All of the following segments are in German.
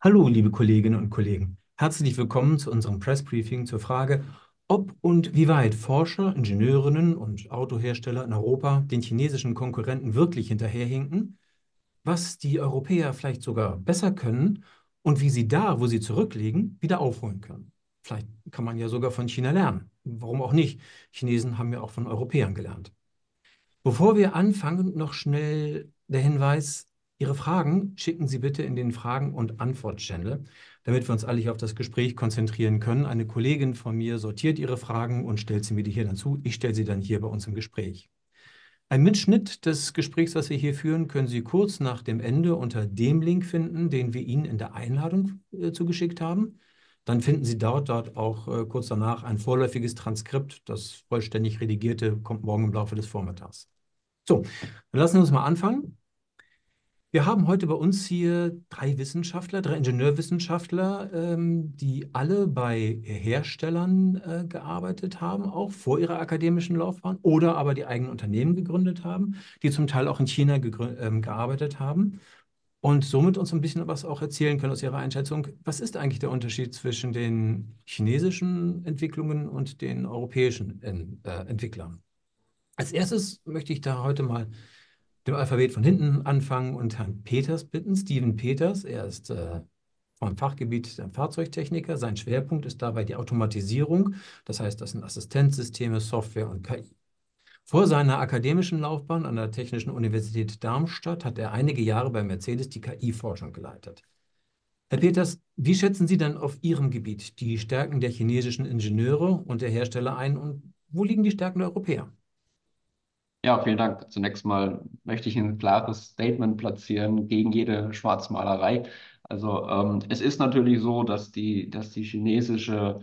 Hallo, liebe Kolleginnen und Kollegen. Herzlich willkommen zu unserem Pressbriefing zur Frage, ob und wie weit Forscher, Ingenieurinnen und Autohersteller in Europa den chinesischen Konkurrenten wirklich hinterherhinken, was die Europäer vielleicht sogar besser können und wie sie da, wo sie zurückliegen, wieder aufholen können. Vielleicht kann man ja sogar von China lernen. Warum auch nicht? Chinesen haben ja auch von Europäern gelernt. Bevor wir anfangen, noch schnell der Hinweis, Ihre Fragen schicken Sie bitte in den Fragen- und Antwort-Channel, damit wir uns alle hier auf das Gespräch konzentrieren können. Eine Kollegin von mir sortiert Ihre Fragen und stellt sie mir hier dann zu. Ich stelle sie dann hier bei uns im Gespräch. Ein Mitschnitt des Gesprächs, was wir hier führen, können Sie kurz nach dem Ende unter dem Link finden, den wir Ihnen in der Einladung zugeschickt haben. Dann finden Sie dort auch kurz danach ein vorläufiges Transkript. Das vollständig redigierte kommt morgen im Laufe des Vormittags. So, dann lassen wir uns mal anfangen. Wir haben heute bei uns hier drei Wissenschaftler, drei Ingenieurwissenschaftler, die alle bei Herstellern gearbeitet haben, auch vor ihrer akademischen Laufbahn oder aber die eigenen Unternehmen gegründet haben, die zum Teil auch in China gearbeitet haben und somit uns ein bisschen was auch erzählen können aus ihrer Einschätzung. Was ist eigentlich der Unterschied zwischen den chinesischen Entwicklungen und den europäischen Entwicklern? Als erstes möchte ich da heute mal dem Alphabet von hinten anfangen und Herrn Peters bitten, Steven Peters. Er ist vom Fachgebiet der Fahrzeugtechniker. Sein Schwerpunkt ist dabei die Automatisierung. Das heißt, das sind Assistenzsysteme, Software und KI. Vor seiner akademischen Laufbahn an der Technischen Universität Darmstadt hat er einige Jahre bei Mercedes die KI-Forschung geleitet. Herr Peters, wie schätzen Sie denn auf Ihrem Gebiet die Stärken der chinesischen Ingenieure und der Hersteller ein und wo liegen die Stärken der Europäer? Ja, vielen Dank. Zunächst mal möchte ich ein klares Statement platzieren gegen jede Schwarzmalerei. Also es ist natürlich so, dass die chinesische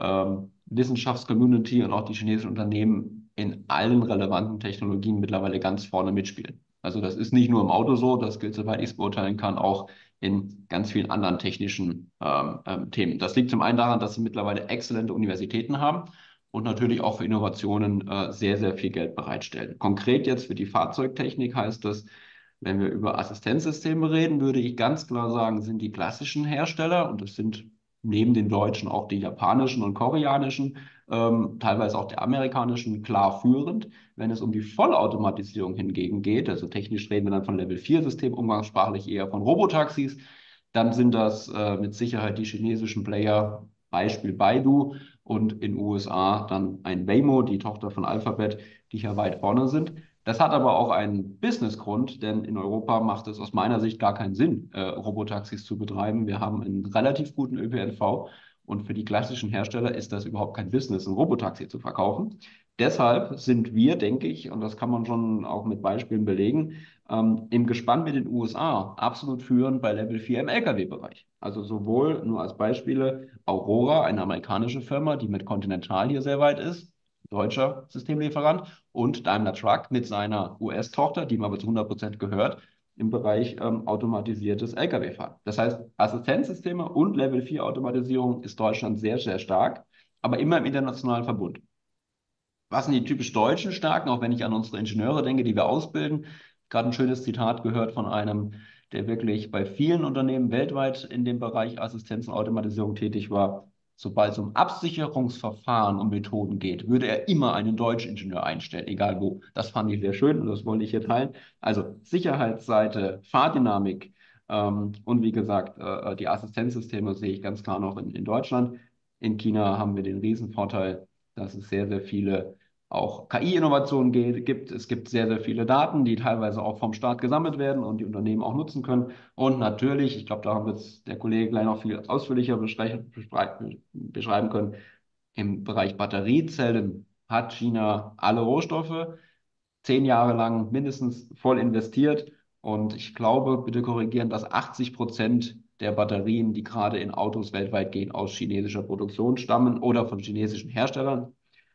Wissenschaftscommunity und auch die chinesischen Unternehmen in allen relevanten Technologien mittlerweile ganz vorne mitspielen. Also das ist nicht nur im Auto so, das gilt, soweit ich es beurteilen kann, auch in ganz vielen anderen technischen Themen. Das liegt zum einen daran, dass sie mittlerweile exzellente Universitäten haben und natürlich auch für Innovationen sehr, sehr viel Geld bereitstellen. Konkret jetzt für die Fahrzeugtechnik heißt das, wenn wir über Assistenzsysteme reden, würde ich ganz klar sagen, sind die klassischen Hersteller, und das sind neben den deutschen auch die japanischen und koreanischen, teilweise auch der amerikanischen, klar führend. Wenn es um die Vollautomatisierung hingegen geht, also technisch reden wir dann von Level 4 System, umgangssprachlich eher von Robotaxis, dann sind das mit Sicherheit die chinesischen Player, Beispiel Baidu, und in den USA dann ein Waymo, die Tochter von Alphabet, die hier weit vorne sind. Das hat aber auch einen Businessgrund, denn in Europa macht es aus meiner Sicht gar keinen Sinn, Robotaxis zu betreiben. Wir haben einen relativ guten ÖPNV und für die klassischen Hersteller ist das überhaupt kein Business, ein Robotaxi zu verkaufen. Deshalb sind wir, denke ich, und das kann man schon auch mit Beispielen belegen, im Gespann mit den USA absolut führend bei Level 4 im Lkw-Bereich. Also sowohl, nur als Beispiele, Aurora, eine amerikanische Firma, die mit Continental hier sehr weit ist, deutscher Systemlieferant, und Daimler Truck mit seiner US-Tochter, die ihm aber zu 100% gehört, im Bereich automatisiertes Lkw-Fahren. Das heißt, Assistenzsysteme und Level 4 Automatisierung ist Deutschland sehr, sehr stark, aber immer im internationalen Verbund. Was sind die typisch deutschen Stärken, auch wenn ich an unsere Ingenieure denke, die wir ausbilden? Gerade ein schönes Zitat gehört von einem, der wirklich bei vielen Unternehmen weltweit in dem Bereich Assistenz und Automatisierung tätig war. Sobald es um Absicherungsverfahren und Methoden geht, würde er immer einen deutschen Ingenieur einstellen, egal wo. Das fand ich sehr schön und das wollte ich hier teilen. Also Sicherheitsseite, Fahrdynamik und wie gesagt, die Assistenzsysteme sehe ich ganz klar noch in Deutschland. In China haben wir den Riesenvorteil, dass es sehr, sehr viele auch KI-Innovationen gibt. Es gibt sehr, sehr viele Daten, die teilweise auch vom Staat gesammelt werden und die Unternehmen auch nutzen können. Und natürlich, ich glaube, da wird es der Kollege gleich noch viel ausführlicher beschreiben können, im Bereich Batteriezellen hat China alle Rohstoffe 10 Jahre lang mindestens voll investiert. Und ich glaube, bitte korrigieren, dass 80% der Batterien, die gerade in Autos weltweit gehen, aus chinesischer Produktion stammen oder von chinesischen Herstellern.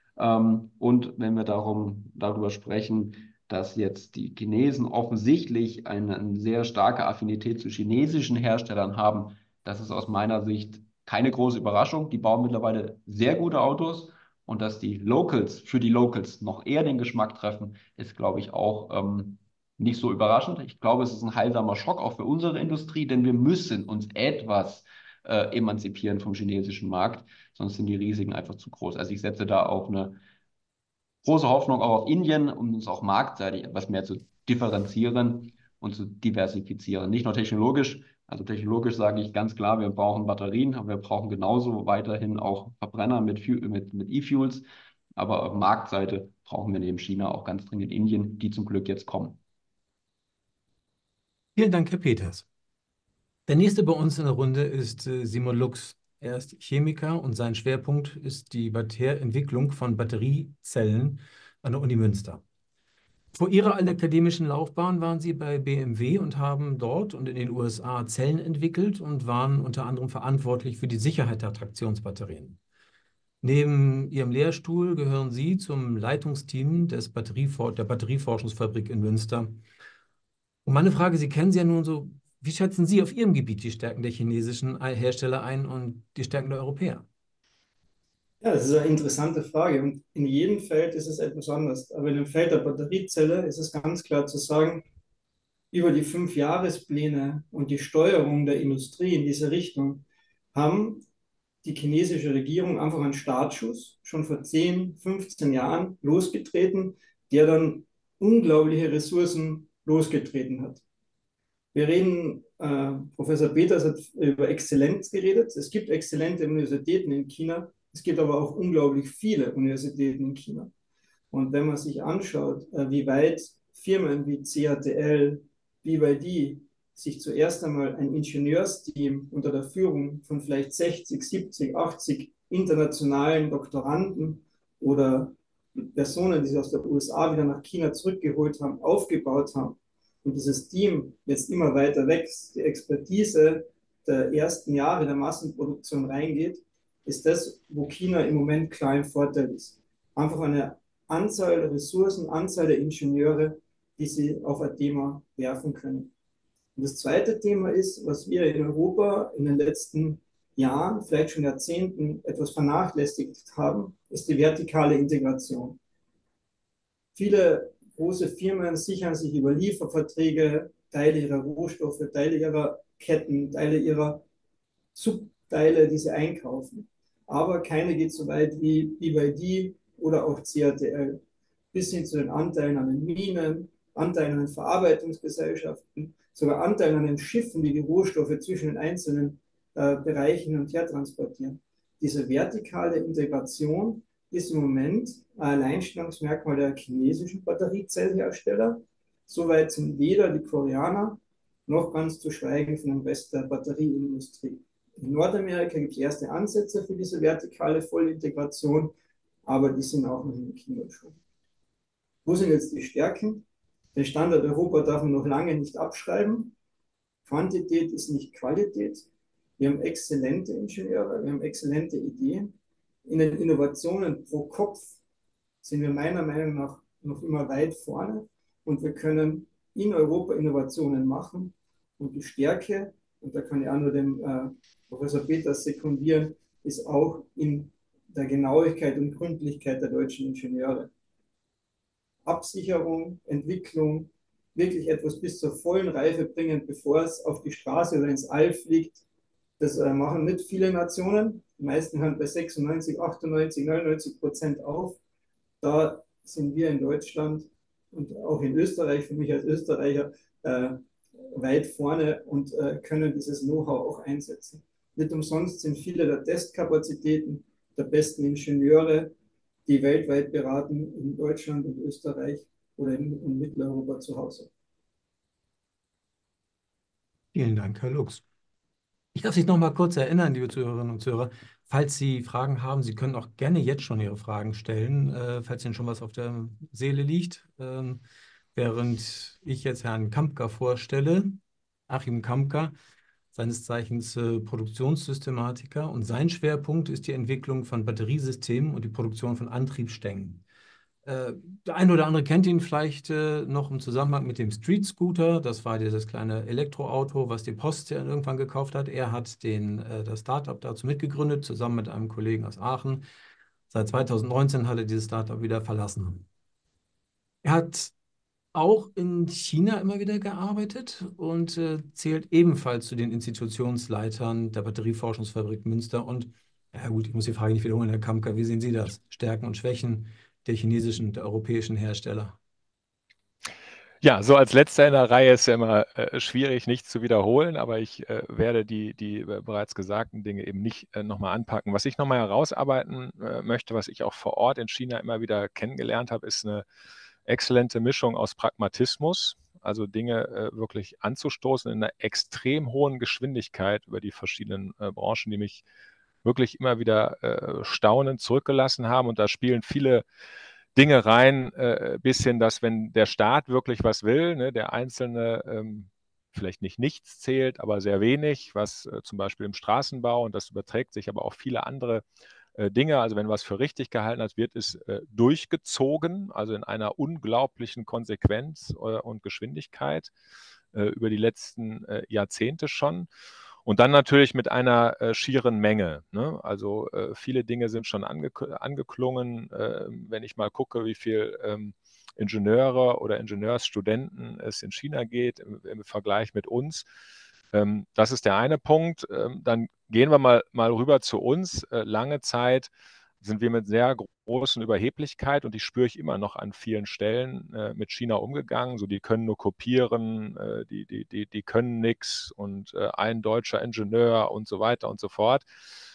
Und wenn wir darüber sprechen, dass jetzt die Chinesen offensichtlich eine sehr starke Affinität zu chinesischen Herstellern haben, das ist aus meiner Sicht keine große Überraschung. Die bauen mittlerweile sehr gute Autos und dass die Locals für die Locals noch eher den Geschmack treffen, ist, glaube ich, auch nicht so überraschend. Ich glaube, es ist ein heilsamer Schock auch für unsere Industrie, denn wir müssen uns etwas emanzipieren vom chinesischen Markt, sonst sind die Risiken einfach zu groß. Also ich setze da auch eine große Hoffnung auch auf Indien, um uns auch marktseitig etwas mehr zu differenzieren und zu diversifizieren. Nicht nur technologisch, also technologisch sage ich ganz klar, wir brauchen Batterien, aber wir brauchen genauso weiterhin auch Verbrenner mit E-Fuels. Aber auf Marktseite brauchen wir neben China auch ganz dringend Indien, die zum Glück jetzt kommen. Vielen Dank, Herr Peters. Der nächste bei uns in der Runde ist Simon Lux. Er ist Chemiker und sein Schwerpunkt ist die Entwicklung von Batteriezellen an der Uni Münster. Vor Ihrer akademischen Laufbahn waren Sie bei BMW und haben dort und in den USA Zellen entwickelt und waren unter anderem verantwortlich für die Sicherheit der Traktionsbatterien. Neben Ihrem Lehrstuhl gehören Sie zum Leitungsteam der Batterieforschungsfabrik in Münster. Und meine Frage, Sie kennen sie ja nun so, wie schätzen Sie auf Ihrem Gebiet die Stärken der chinesischen Hersteller ein und die Stärken der Europäer? Ja, das ist eine interessante Frage und in jedem Feld ist es etwas anders. Aber in dem Feld der Batteriezelle ist es ganz klar zu sagen, über die 5-Jahrespläne und die Steuerung der Industrie in diese Richtung haben die chinesische Regierung einfach einen Startschuss schon vor 10, 15 Jahren losgetreten, der dann unglaubliche Ressourcen losgetreten hat. Wir reden, Professor Peters hat über Exzellenz geredet. Es gibt exzellente Universitäten in China. Es gibt aber auch unglaublich viele Universitäten in China. Und wenn man sich anschaut, wie weit Firmen wie CATL, BYD sich zuerst einmal ein Ingenieursteam unter der Führung von vielleicht 60, 70, 80 internationalen Doktoranden oder Personen, die sie aus den USA wieder nach China zurückgeholt haben, aufgebaut haben und dieses Team jetzt immer weiter wächst, die Expertise der ersten Jahre der Massenproduktion reingeht, ist das, wo China im Moment klar im Vorteil ist. Einfach eine Anzahl der Ressourcen, Anzahl der Ingenieure, die sie auf ein Thema werfen können. Und das zweite Thema ist, was wir in Europa in den letzten Jahren, vielleicht schon Jahrzehnten etwas vernachlässigt haben, ist die vertikale Integration. Viele große Firmen sichern sich über Lieferverträge Teile ihrer Rohstoffe, Teile ihrer Ketten, Teile ihrer Subteile, die sie einkaufen. Aber keine geht so weit wie BYD oder auch CATL, bis hin zu den Anteilen an den Minen, Anteilen an den Verarbeitungsgesellschaften, sogar Anteilen an den Schiffen, die die Rohstoffe zwischen den einzelnen Bereichen hin und her transportieren. Diese vertikale Integration ist im Moment ein Alleinstellungsmerkmal der chinesischen Batteriezellhersteller. Soweit sind weder die Koreaner noch ganz zu schweigen von dem Rest der Batterieindustrie. In Nordamerika gibt es erste Ansätze für diese vertikale Vollintegration, aber die sind auch noch in den Kinderschuhen. Wo sind jetzt die Stärken? Den Standard Europa darf man noch lange nicht abschreiben. Quantität ist nicht Qualität. Wir haben exzellente Ingenieure, wir haben exzellente Ideen. In den Innovationen pro Kopf sind wir meiner Meinung nach noch immer weit vorne und wir können in Europa Innovationen machen. Und die Stärke, und da kann ich auch nur dem Professor Peters sekundieren, ist auch in der Genauigkeit und Gründlichkeit der deutschen Ingenieure. Absicherung, Entwicklung, wirklich etwas bis zur vollen Reife bringen, bevor es auf die Straße oder ins All fliegt. Das machen nicht viele Nationen. Die meisten hören bei 96, 98, 99% auf. Da sind wir in Deutschland und auch in Österreich, für mich als Österreicher, weit vorne und können dieses Know-how auch einsetzen. Nicht umsonst sind viele der Testkapazitäten der besten Ingenieure, die weltweit beraten, in Deutschland und Österreich oder in Mitteleuropa zu Hause. Vielen Dank, Herr Lux. Ich darf Sie noch mal kurz erinnern, liebe Zuhörerinnen und Zuhörer, falls Sie Fragen haben, Sie können auch gerne jetzt schon Ihre Fragen stellen, falls Ihnen schon was auf der Seele liegt. Während ich jetzt Herrn Kampka vorstelle, Achim Kampka, seines Zeichens Produktionssystematiker, und sein Schwerpunkt ist die Entwicklung von Batteriesystemen und die Produktion von Antriebssträngen. Der eine oder andere kennt ihn vielleicht noch im Zusammenhang mit dem Street Scooter. Das war dieses kleine Elektroauto, was die Post ja irgendwann gekauft hat. Er hat das Startup dazu mitgegründet, zusammen mit einem Kollegen aus Aachen. Seit 2019 hat er dieses Startup wieder verlassen. Er hat auch in China immer wieder gearbeitet und zählt ebenfalls zu den Institutionsleitern der Batterieforschungsfabrik Münster. Und ja gut, ich muss die Frage nicht wiederholen, Herr Kamker, wie sehen Sie das? Stärken und Schwächen der chinesischen und der europäischen Hersteller? Ja, so als Letzter in der Reihe ist ja immer schwierig, nichts zu wiederholen, aber ich werde die bereits gesagten Dinge eben nicht nochmal anpacken. Was ich nochmal herausarbeiten möchte, was ich auch vor Ort in China immer wieder kennengelernt habe, ist eine exzellente Mischung aus Pragmatismus, also Dinge wirklich anzustoßen in einer extrem hohen Geschwindigkeit über die verschiedenen Branchen, die mich wirklich immer wieder staunend zurückgelassen haben. Und da spielen viele Dinge rein, bisschen, dass wenn der Staat wirklich was will, ne, der Einzelne vielleicht nicht nichts zählt, aber sehr wenig, was zum Beispiel im Straßenbau, und das überträgt sich aber auch viele andere Dinge, also wenn was für richtig gehalten hat, wird es durchgezogen, also in einer unglaublichen Konsequenz und Geschwindigkeit über die letzten Jahrzehnte schon. Und dann natürlich mit einer schieren Menge. Ne? Also viele Dinge sind schon angeklungen. Wenn ich mal gucke, wie viel Ingenieure oder Ingenieursstudenten es in China geht im Vergleich mit uns. Das ist der eine Punkt. Dann gehen wir mal rüber zu uns. Lange Zeit sind wir mit sehr großen Überheblichkeit, und die spüre ich immer noch an vielen Stellen, mit China umgegangen. So, die können nur kopieren, die können nichts, und ein deutscher Ingenieur und so weiter und so fort.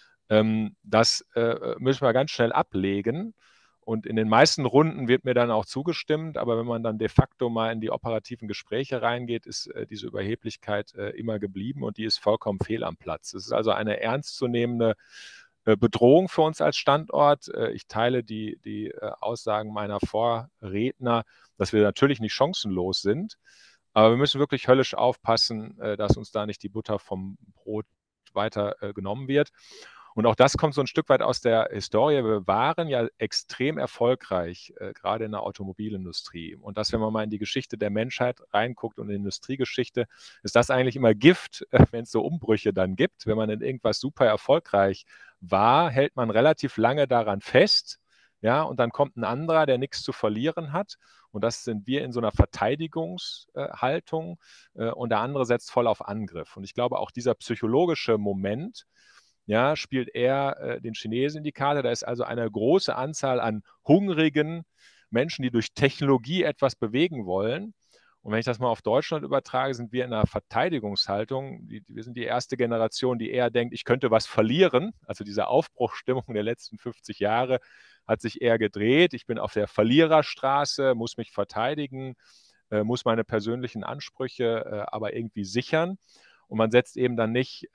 Das müssen wir ganz schnell ablegen. Und in den meisten Runden wird mir dann auch zugestimmt, aber wenn man dann de facto mal in die operativen Gespräche reingeht, ist diese Überheblichkeit immer geblieben, und die ist vollkommen fehl am Platz. Es ist also eine ernstzunehmende Bedrohung für uns als Standort. Ich teile die Aussagen meiner Vorredner, dass wir natürlich nicht chancenlos sind, aber wir müssen wirklich höllisch aufpassen, dass uns da nicht die Butter vom Brot weiter genommen wird. Und auch das kommt so ein Stück weit aus der Historie. Wir waren ja extrem erfolgreich, gerade in der Automobilindustrie. Und das, wenn man mal in die Geschichte der Menschheit reinguckt und in die Industriegeschichte, ist das eigentlich immer Gift, wenn es so Umbrüche dann gibt. Wenn man in irgendwas super erfolgreich war, hält man relativ lange daran fest. Ja, und dann kommt ein anderer, der nichts zu verlieren hat. Und das sind wir in so einer Verteidigungshaltung. Und der andere setzt voll auf Angriff. Und ich glaube, auch dieser psychologische Moment, ja, spielt eher den Chinesen in die Karte. Da ist also eine große Anzahl an hungrigen Menschen, die durch Technologie etwas bewegen wollen. Und wenn ich das mal auf Deutschland übertrage, sind wir in einer Verteidigungshaltung. Wir sind die erste Generation, die eher denkt, ich könnte was verlieren. Also diese Aufbruchsstimmung der letzten 50 Jahre hat sich eher gedreht. Ich bin auf der Verliererstraße, muss mich verteidigen, muss meine persönlichen Ansprüche aber irgendwie sichern. Und man setzt eben dann nicht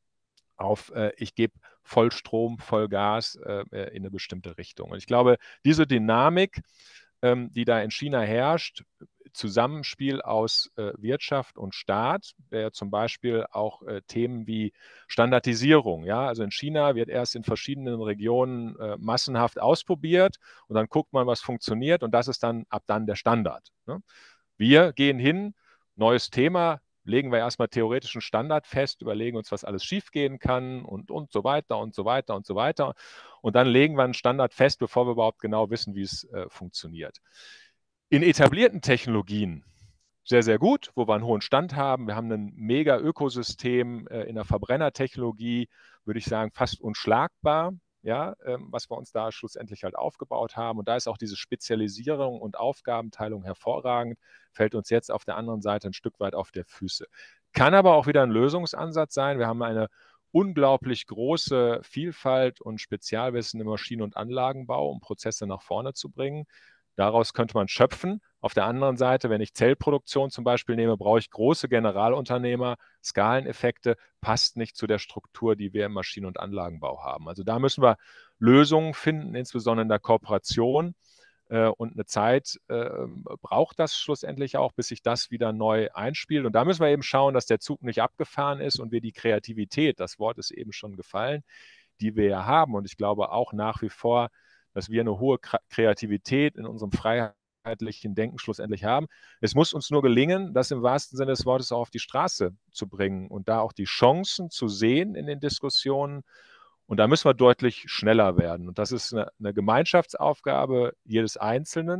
auf, ich gebe voll Strom, voll Gas in eine bestimmte Richtung. Und ich glaube, diese Dynamik, die da in China herrscht, Zusammenspiel aus Wirtschaft und Staat, der zum Beispiel auch Themen wie Standardisierung, ja, also in China wird erst in verschiedenen Regionen massenhaft ausprobiert, und dann guckt man, was funktioniert, und das ist dann ab dann der Standard. Ne? Wir gehen hin, neues Thema, legen wir erstmal theoretischen Standard fest, überlegen uns, was alles schiefgehen kann, und so weiter und so weiter und so weiter. Und dann legen wir einen Standard fest, bevor wir überhaupt genau wissen, wie es funktioniert. In etablierten Technologien sehr, sehr gut, wo wir einen hohen Stand haben. Wir haben ein mega Ökosystem in der Verbrennertechnologie, würde ich sagen, fast unschlagbar, ja, was wir uns da schlussendlich halt aufgebaut haben. Und da ist auch diese Spezialisierung und Aufgabenteilung hervorragend, fällt uns jetzt auf der anderen Seite ein Stück weit auf der Füße. Kann aber auch wieder ein Lösungsansatz sein. Wir haben eine unglaublich große Vielfalt und Spezialwissen im Maschinen- und Anlagenbau, um Prozesse nach vorne zu bringen. Daraus könnte man schöpfen. Auf der anderen Seite, wenn ich Zellproduktion zum Beispiel nehme, brauche ich große Generalunternehmer. Skaleneffekte passt nicht zu der Struktur, die wir im Maschinen- und Anlagenbau haben. Also da müssen wir Lösungen finden, insbesondere in der Kooperation. Und eine Zeit braucht das schlussendlich auch, bis sich das wieder neu einspielt. Und da müssen wir eben schauen, dass der Zug nicht abgefahren ist und wir die Kreativität, das Wort ist eben schon gefallen, die wir ja haben. Und ich glaube auch nach wie vor, dass wir eine hohe Kreativität in unserem freiheitlichen Denken schlussendlich haben. Es muss uns nur gelingen, das im wahrsten Sinne des Wortes auch auf die Straße zu bringen und da auch die Chancen zu sehen in den Diskussionen. Und da müssen wir deutlich schneller werden. Und das ist eine Gemeinschaftsaufgabe jedes Einzelnen,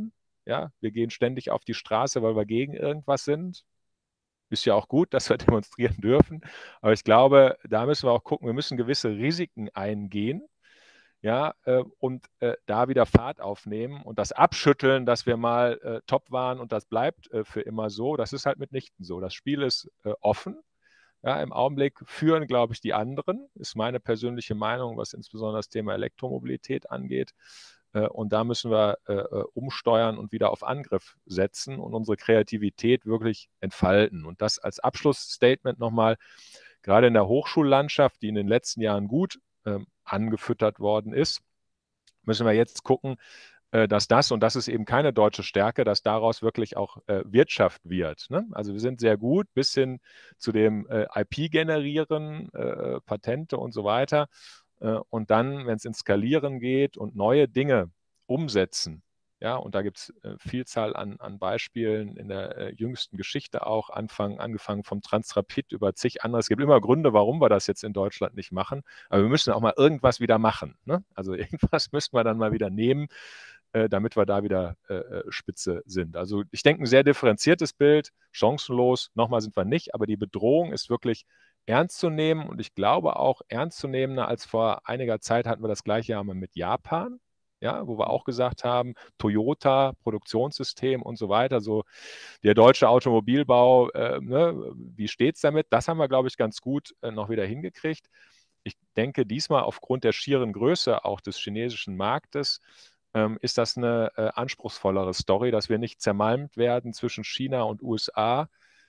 Ja, wir gehen ständig auf die Straße, weil wir gegen irgendwas sind. Ist ja auch gut, dass wir demonstrieren dürfen. Aber ich glaube, da müssen wir auch gucken, wir müssen gewisse Risiken eingehen, ja, und da wieder Fahrt aufnehmen und das abschütteln, dass wir mal top waren und das bleibt für immer so. Das ist halt mitnichten so. Das Spiel ist offen. Ja, im Augenblick führen, glaube ich, die anderen, ist meine persönliche Meinung, was insbesondere das Thema Elektromobilität angeht. Und da müssen wir umsteuern und wieder auf Angriff setzen und unsere Kreativität wirklich entfalten. Und das als Abschlussstatement nochmal, gerade in der Hochschullandschaft, die in den letzten Jahren gut angefüttert worden ist, müssen wir jetzt gucken, dass das, und das ist eben keine deutsche Stärke, dass daraus wirklich auch Wirtschaft wird. Ne? Also wir sind sehr gut bis hin zu dem IP-Generieren, Patente und so weiter. Und dann, wenn es ins Skalieren geht und neue Dinge umsetzen, ja, und da gibt es Vielzahl an Beispielen in der jüngsten Geschichte auch, angefangen vom Transrapid über zig andere. Es gibt immer Gründe, warum wir das jetzt in Deutschland nicht machen, aber wir müssen auch mal irgendwas wieder machen. Ne? Also irgendwas müssen wir dann mal wieder nehmen, damit wir da wieder Spitze sind. Also ich denke, ein sehr differenziertes Bild, chancenlos, nochmal sind wir nicht, aber die Bedrohung ist wirklich ernst zu nehmen und ich glaube auch ernstzunehmender als vor einiger Zeit hatten wir das gleiche einmal mit Japan, ja, wo wir auch gesagt haben, Toyota, Produktionssystem und so weiter, so der deutsche Automobilbau, ne, wie steht es damit? Das haben wir, glaube ich, ganz gut noch wieder hingekriegt. Ich denke, diesmal aufgrund der schieren Größe auch des chinesischen Marktes ist das eine anspruchsvollere Story, dass wir nicht zermalmt werden zwischen China und USA,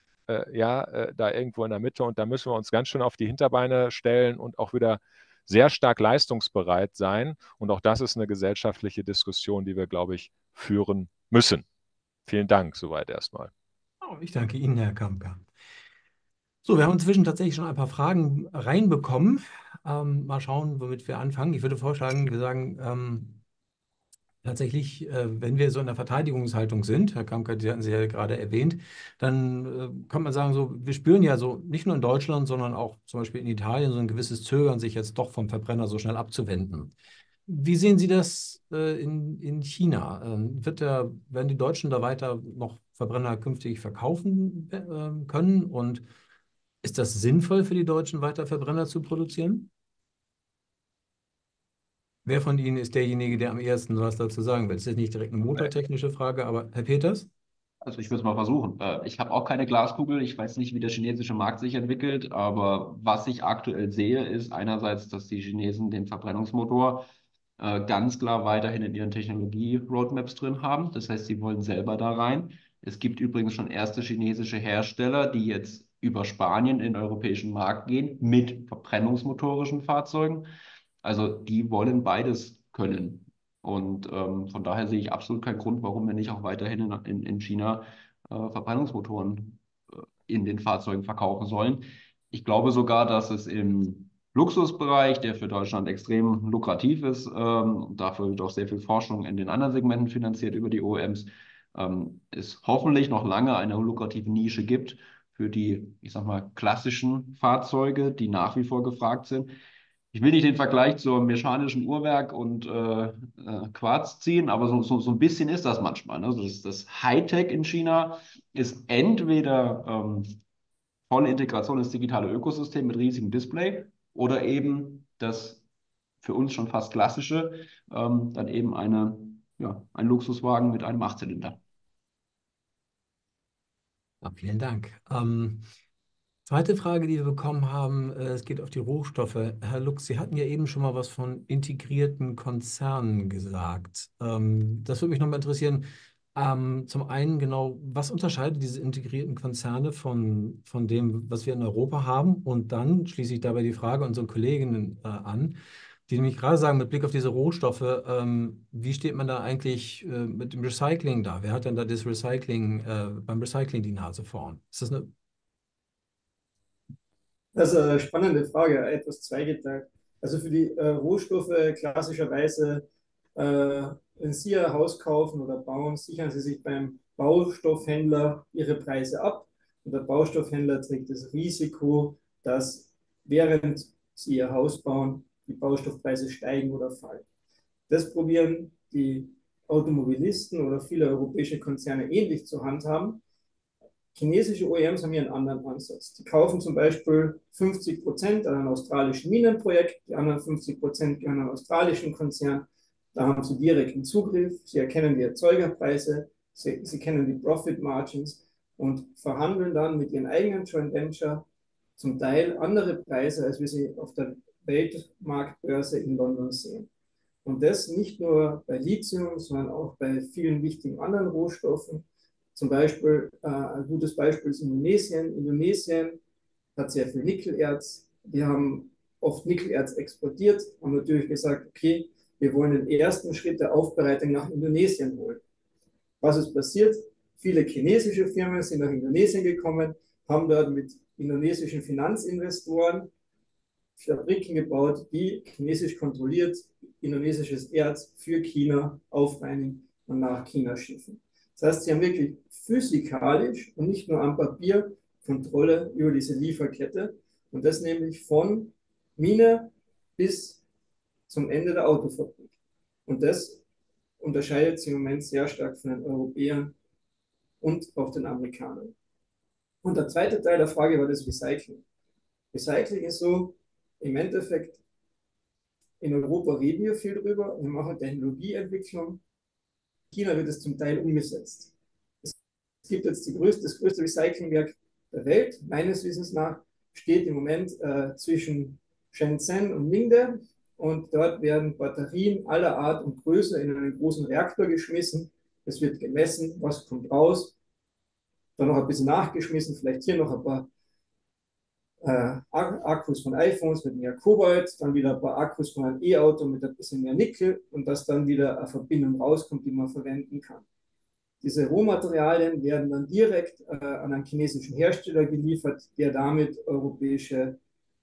da irgendwo in der Mitte. Und da müssen wir uns ganz schön auf die Hinterbeine stellen und auch wieder sehr stark leistungsbereit sein. Und auch das ist eine gesellschaftliche Diskussion, die wir, glaube ich, führen müssen. Vielen Dank soweit erstmal. Oh, ich danke Ihnen, Herr Kampka. So, wir haben inzwischen tatsächlich schon ein paar Fragen reinbekommen. Mal schauen, womit wir anfangen. Ich würde vorschlagen, wir sagen tatsächlich, wenn wir so in der Verteidigungshaltung sind, Herr Kampka, Sie hatten Sie ja gerade erwähnt, dann kann man sagen, so, wir spüren ja so nicht nur in Deutschland, sondern auch zum Beispiel in Italien so ein gewisses Zögern, sich jetzt doch vom Verbrenner so schnell abzuwenden. Wie sehen Sie das in China? Werden die Deutschen da weiter noch Verbrenner künftig verkaufen können? Und ist das sinnvoll für die Deutschen, weiter Verbrenner zu produzieren? Wer von Ihnen ist derjenige, der am ehesten was dazu sagen will? Das ist jetzt nicht direkt eine motortechnische Frage, aber Herr Peters? Also ich würde es mal versuchen. Ich habe auch keine Glaskugel. Ich weiß nicht, wie der chinesische Markt sich entwickelt. Aber was ich aktuell sehe, ist einerseits, dass die Chinesen den Verbrennungsmotor ganz klar weiterhin in ihren Technologie-Roadmaps drin haben. Das heißt, sie wollen selber da rein. Es gibt übrigens schon erste chinesische Hersteller, die jetzt über Spanien in den europäischen Markt gehen mit verbrennungsmotorischen Fahrzeugen. Also die wollen beides können. Und von daher sehe ich absolut keinen Grund, warum wir nicht auch weiterhin in China Verbrennungsmotoren in den Fahrzeugen verkaufen sollen. Ich glaube sogar, dass es im Luxusbereich, der für Deutschland extrem lukrativ ist, dafür wird auch sehr viel Forschung in den anderen Segmenten finanziert über die OEMs, es hoffentlich noch lange eine lukrative Nische gibt für die, ich sag mal, klassischen Fahrzeuge, die nach wie vor gefragt sind. Ich will nicht den Vergleich zum mechanischen Uhrwerk und Quarz ziehen, aber so ein bisschen ist das manchmal. Ne? Das Hightech in China ist entweder volle Integration ins digitale Ökosystem mit riesigem Display oder eben das für uns schon fast klassische, dann eben ein Luxuswagen mit einem Achtzylinder. Ja, vielen Dank. Zweite Frage, die wir bekommen haben, es geht auf die Rohstoffe. Herr Lux, Sie hatten ja eben schon mal was von integrierten Konzernen gesagt. Das würde mich nochmal interessieren. Zum einen genau, was unterscheidet diese integrierten Konzerne von dem, was wir in Europa haben? Und dann schließe ich dabei die Frage unseren Kolleginnen an, die nämlich gerade sagen, mit Blick auf diese Rohstoffe, wie steht man da eigentlich mit dem Recycling da? Wer hat denn da das Recycling, beim Recycling die Nase vorn? Ist das eine Das ist eine spannende Frage, etwas zweigeteilt. Also für die Rohstoffe klassischerweise, wenn Sie ein Haus kaufen oder bauen, sichern Sie sich beim Baustoffhändler Ihre Preise ab. Und der Baustoffhändler trägt das Risiko, dass während Sie Ihr Haus bauen, die Baustoffpreise steigen oder fallen. Das probieren die Automobilisten oder viele europäische Konzerne ähnlich zu handhaben. Chinesische OEMs haben hier einen anderen Ansatz. Die kaufen zum Beispiel 50% an einem australischen Minenprojekt, die anderen 50% gehören einem australischen Konzern. Da haben sie direkten Zugriff, sie erkennen die Erzeugerpreise, sie kennen die Profit Margins und verhandeln dann mit ihren eigenen Joint Venture zum Teil andere Preise, als wir sie auf der Weltmarktbörse in London sehen. Und das nicht nur bei Lithium, sondern auch bei vielen wichtigen anderen Rohstoffen. Zum Beispiel, ein gutes Beispiel ist Indonesien. Indonesien hat sehr viel Nickelerz. Die haben oft Nickelerz exportiert, haben natürlich gesagt, okay, wir wollen den ersten Schritt der Aufbereitung nach Indonesien holen. Was ist passiert? Viele chinesische Firmen sind nach Indonesien gekommen, haben dort mit indonesischen Finanzinvestoren Fabriken gebaut, die chinesisch kontrolliert indonesisches Erz für China aufreinigen und nach China schiffen. Das heißt, sie haben wirklich physikalisch und nicht nur am Papier Kontrolle über diese Lieferkette und das nämlich von Mine bis zum Ende der Autofabrik. Und das unterscheidet sich im Moment sehr stark von den Europäern und auch den Amerikanern. Und der zweite Teil der Frage war das Recycling. Recycling ist so, im Endeffekt, in Europa reden wir viel drüber, wir machen Technologieentwicklung. In China wird es zum Teil umgesetzt. Es gibt jetzt das größte Recyclingwerk der Welt, meines Wissens nach, steht im Moment zwischen Shenzhen und Ningde. Und dort werden Batterien aller Art und Größe in einen großen Reaktor geschmissen. Es wird gemessen, was kommt raus. Dann noch ein bisschen nachgeschmissen, vielleicht hier noch ein paar Akkus von iPhones mit mehr Kobalt, dann wieder ein paar Akkus von einem E-Auto mit ein bisschen mehr Nickel und dass dann wieder eine Verbindung rauskommt, die man verwenden kann. Diese Rohmaterialien werden dann direkt an einen chinesischen Hersteller geliefert, der damit europäische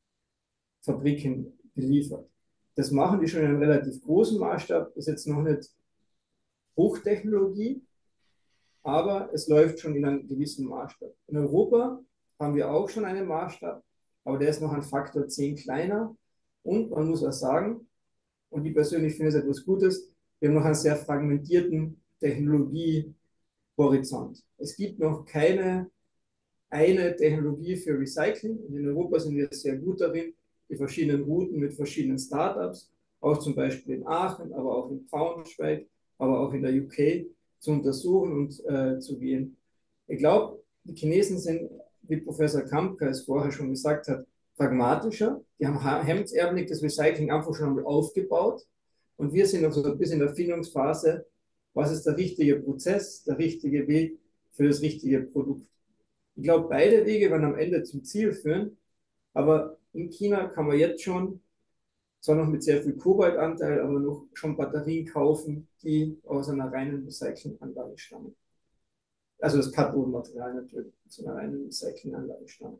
Fabriken beliefert. Das machen die schon in einem relativ großen Maßstab, ist jetzt noch nicht Hochtechnologie, aber es läuft schon in einem gewissen Maßstab. In Europa haben wir auch schon einen Maßstab, aber der ist noch ein Faktor 10 kleiner. Und man muss auch sagen, und ich persönlich finde es etwas Gutes, wir haben noch einen sehr fragmentierten Technologiehorizont. Es gibt noch keine eine Technologie für Recycling. Und in Europa sind wir sehr gut darin, die verschiedenen Routen mit verschiedenen Startups, auch zum Beispiel in Aachen, aber auch in Braunschweig, aber auch in der UK, zu untersuchen und zu gehen. Ich glaube, die Chinesen sind, wie Professor Kampka es vorher schon gesagt hat, pragmatischer. Die haben hemdsärmelig das Recycling einfach schon einmal aufgebaut. Und wir sind noch so ein bisschen in der Findungsphase, was ist der richtige Prozess, der richtige Weg für das richtige Produkt. Ich glaube, beide Wege werden am Ende zum Ziel führen, aber in China kann man jetzt schon, zwar noch mit sehr viel Kobaltanteil, aber noch schon Batterien kaufen, die aus einer reinen Recyclinganlage stammen. Also das Kathodenmaterial natürlich aus einer reinen Recyclinganlage stammen.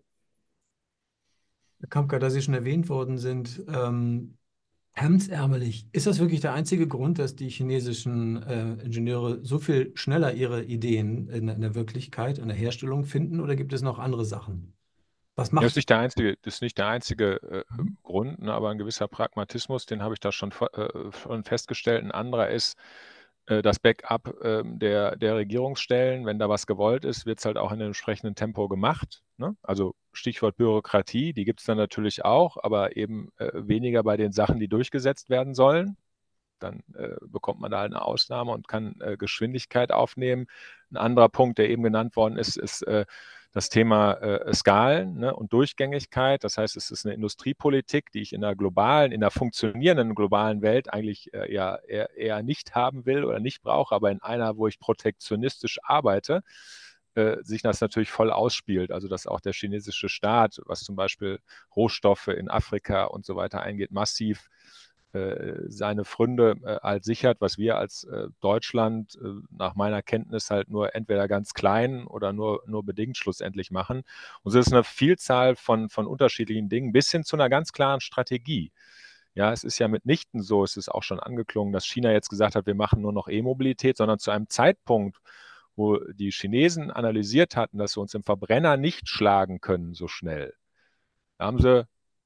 Herr Kampka, da Sie schon erwähnt worden sind, hemdsärmelig. Ist das wirklich der einzige Grund, dass die chinesischen Ingenieure so viel schneller ihre Ideen in der Wirklichkeit, in der Herstellung finden, oder gibt es noch andere Sachen? Was Ja, macht das ist nicht der einzige Grund, ne, aber ein gewisser Pragmatismus, den habe ich da schon festgestellt. Ein anderer ist das Backup der Regierungsstellen. Wenn da was gewollt ist, wird es halt auch in einem entsprechenden Tempo gemacht. Ne? Also Stichwort Bürokratie, die gibt es dann natürlich auch, aber eben weniger bei den Sachen, die durchgesetzt werden sollen. Dann bekommt man da eine Ausnahme und kann Geschwindigkeit aufnehmen. Ein anderer Punkt, der eben genannt worden ist, ist das Thema Skalen, ne, und Durchgängigkeit. Das heißt, es ist eine Industriepolitik, die ich in einer funktionierenden globalen Welt eigentlich eher nicht haben will oder nicht brauche, aber in einer, wo ich protektionistisch arbeite, sich das natürlich voll ausspielt. Also dass auch der chinesische Staat, was zum Beispiel Rohstoffe in Afrika und so weiter eingeht, massiv seine Pfründe halt sichert, was wir als Deutschland nach meiner Kenntnis halt nur entweder ganz klein oder nur bedingt schlussendlich machen. Und so ist eine Vielzahl von unterschiedlichen Dingen bis hin zu einer ganz klaren Strategie. Ja, es ist ja mitnichten so, es ist auch schon angeklungen, dass China jetzt gesagt hat, wir machen nur noch E-Mobilität, sondern zu einem Zeitpunkt, wo die Chinesen analysiert hatten, dass sie uns im Verbrenner nicht schlagen können so schnell. Da haben sie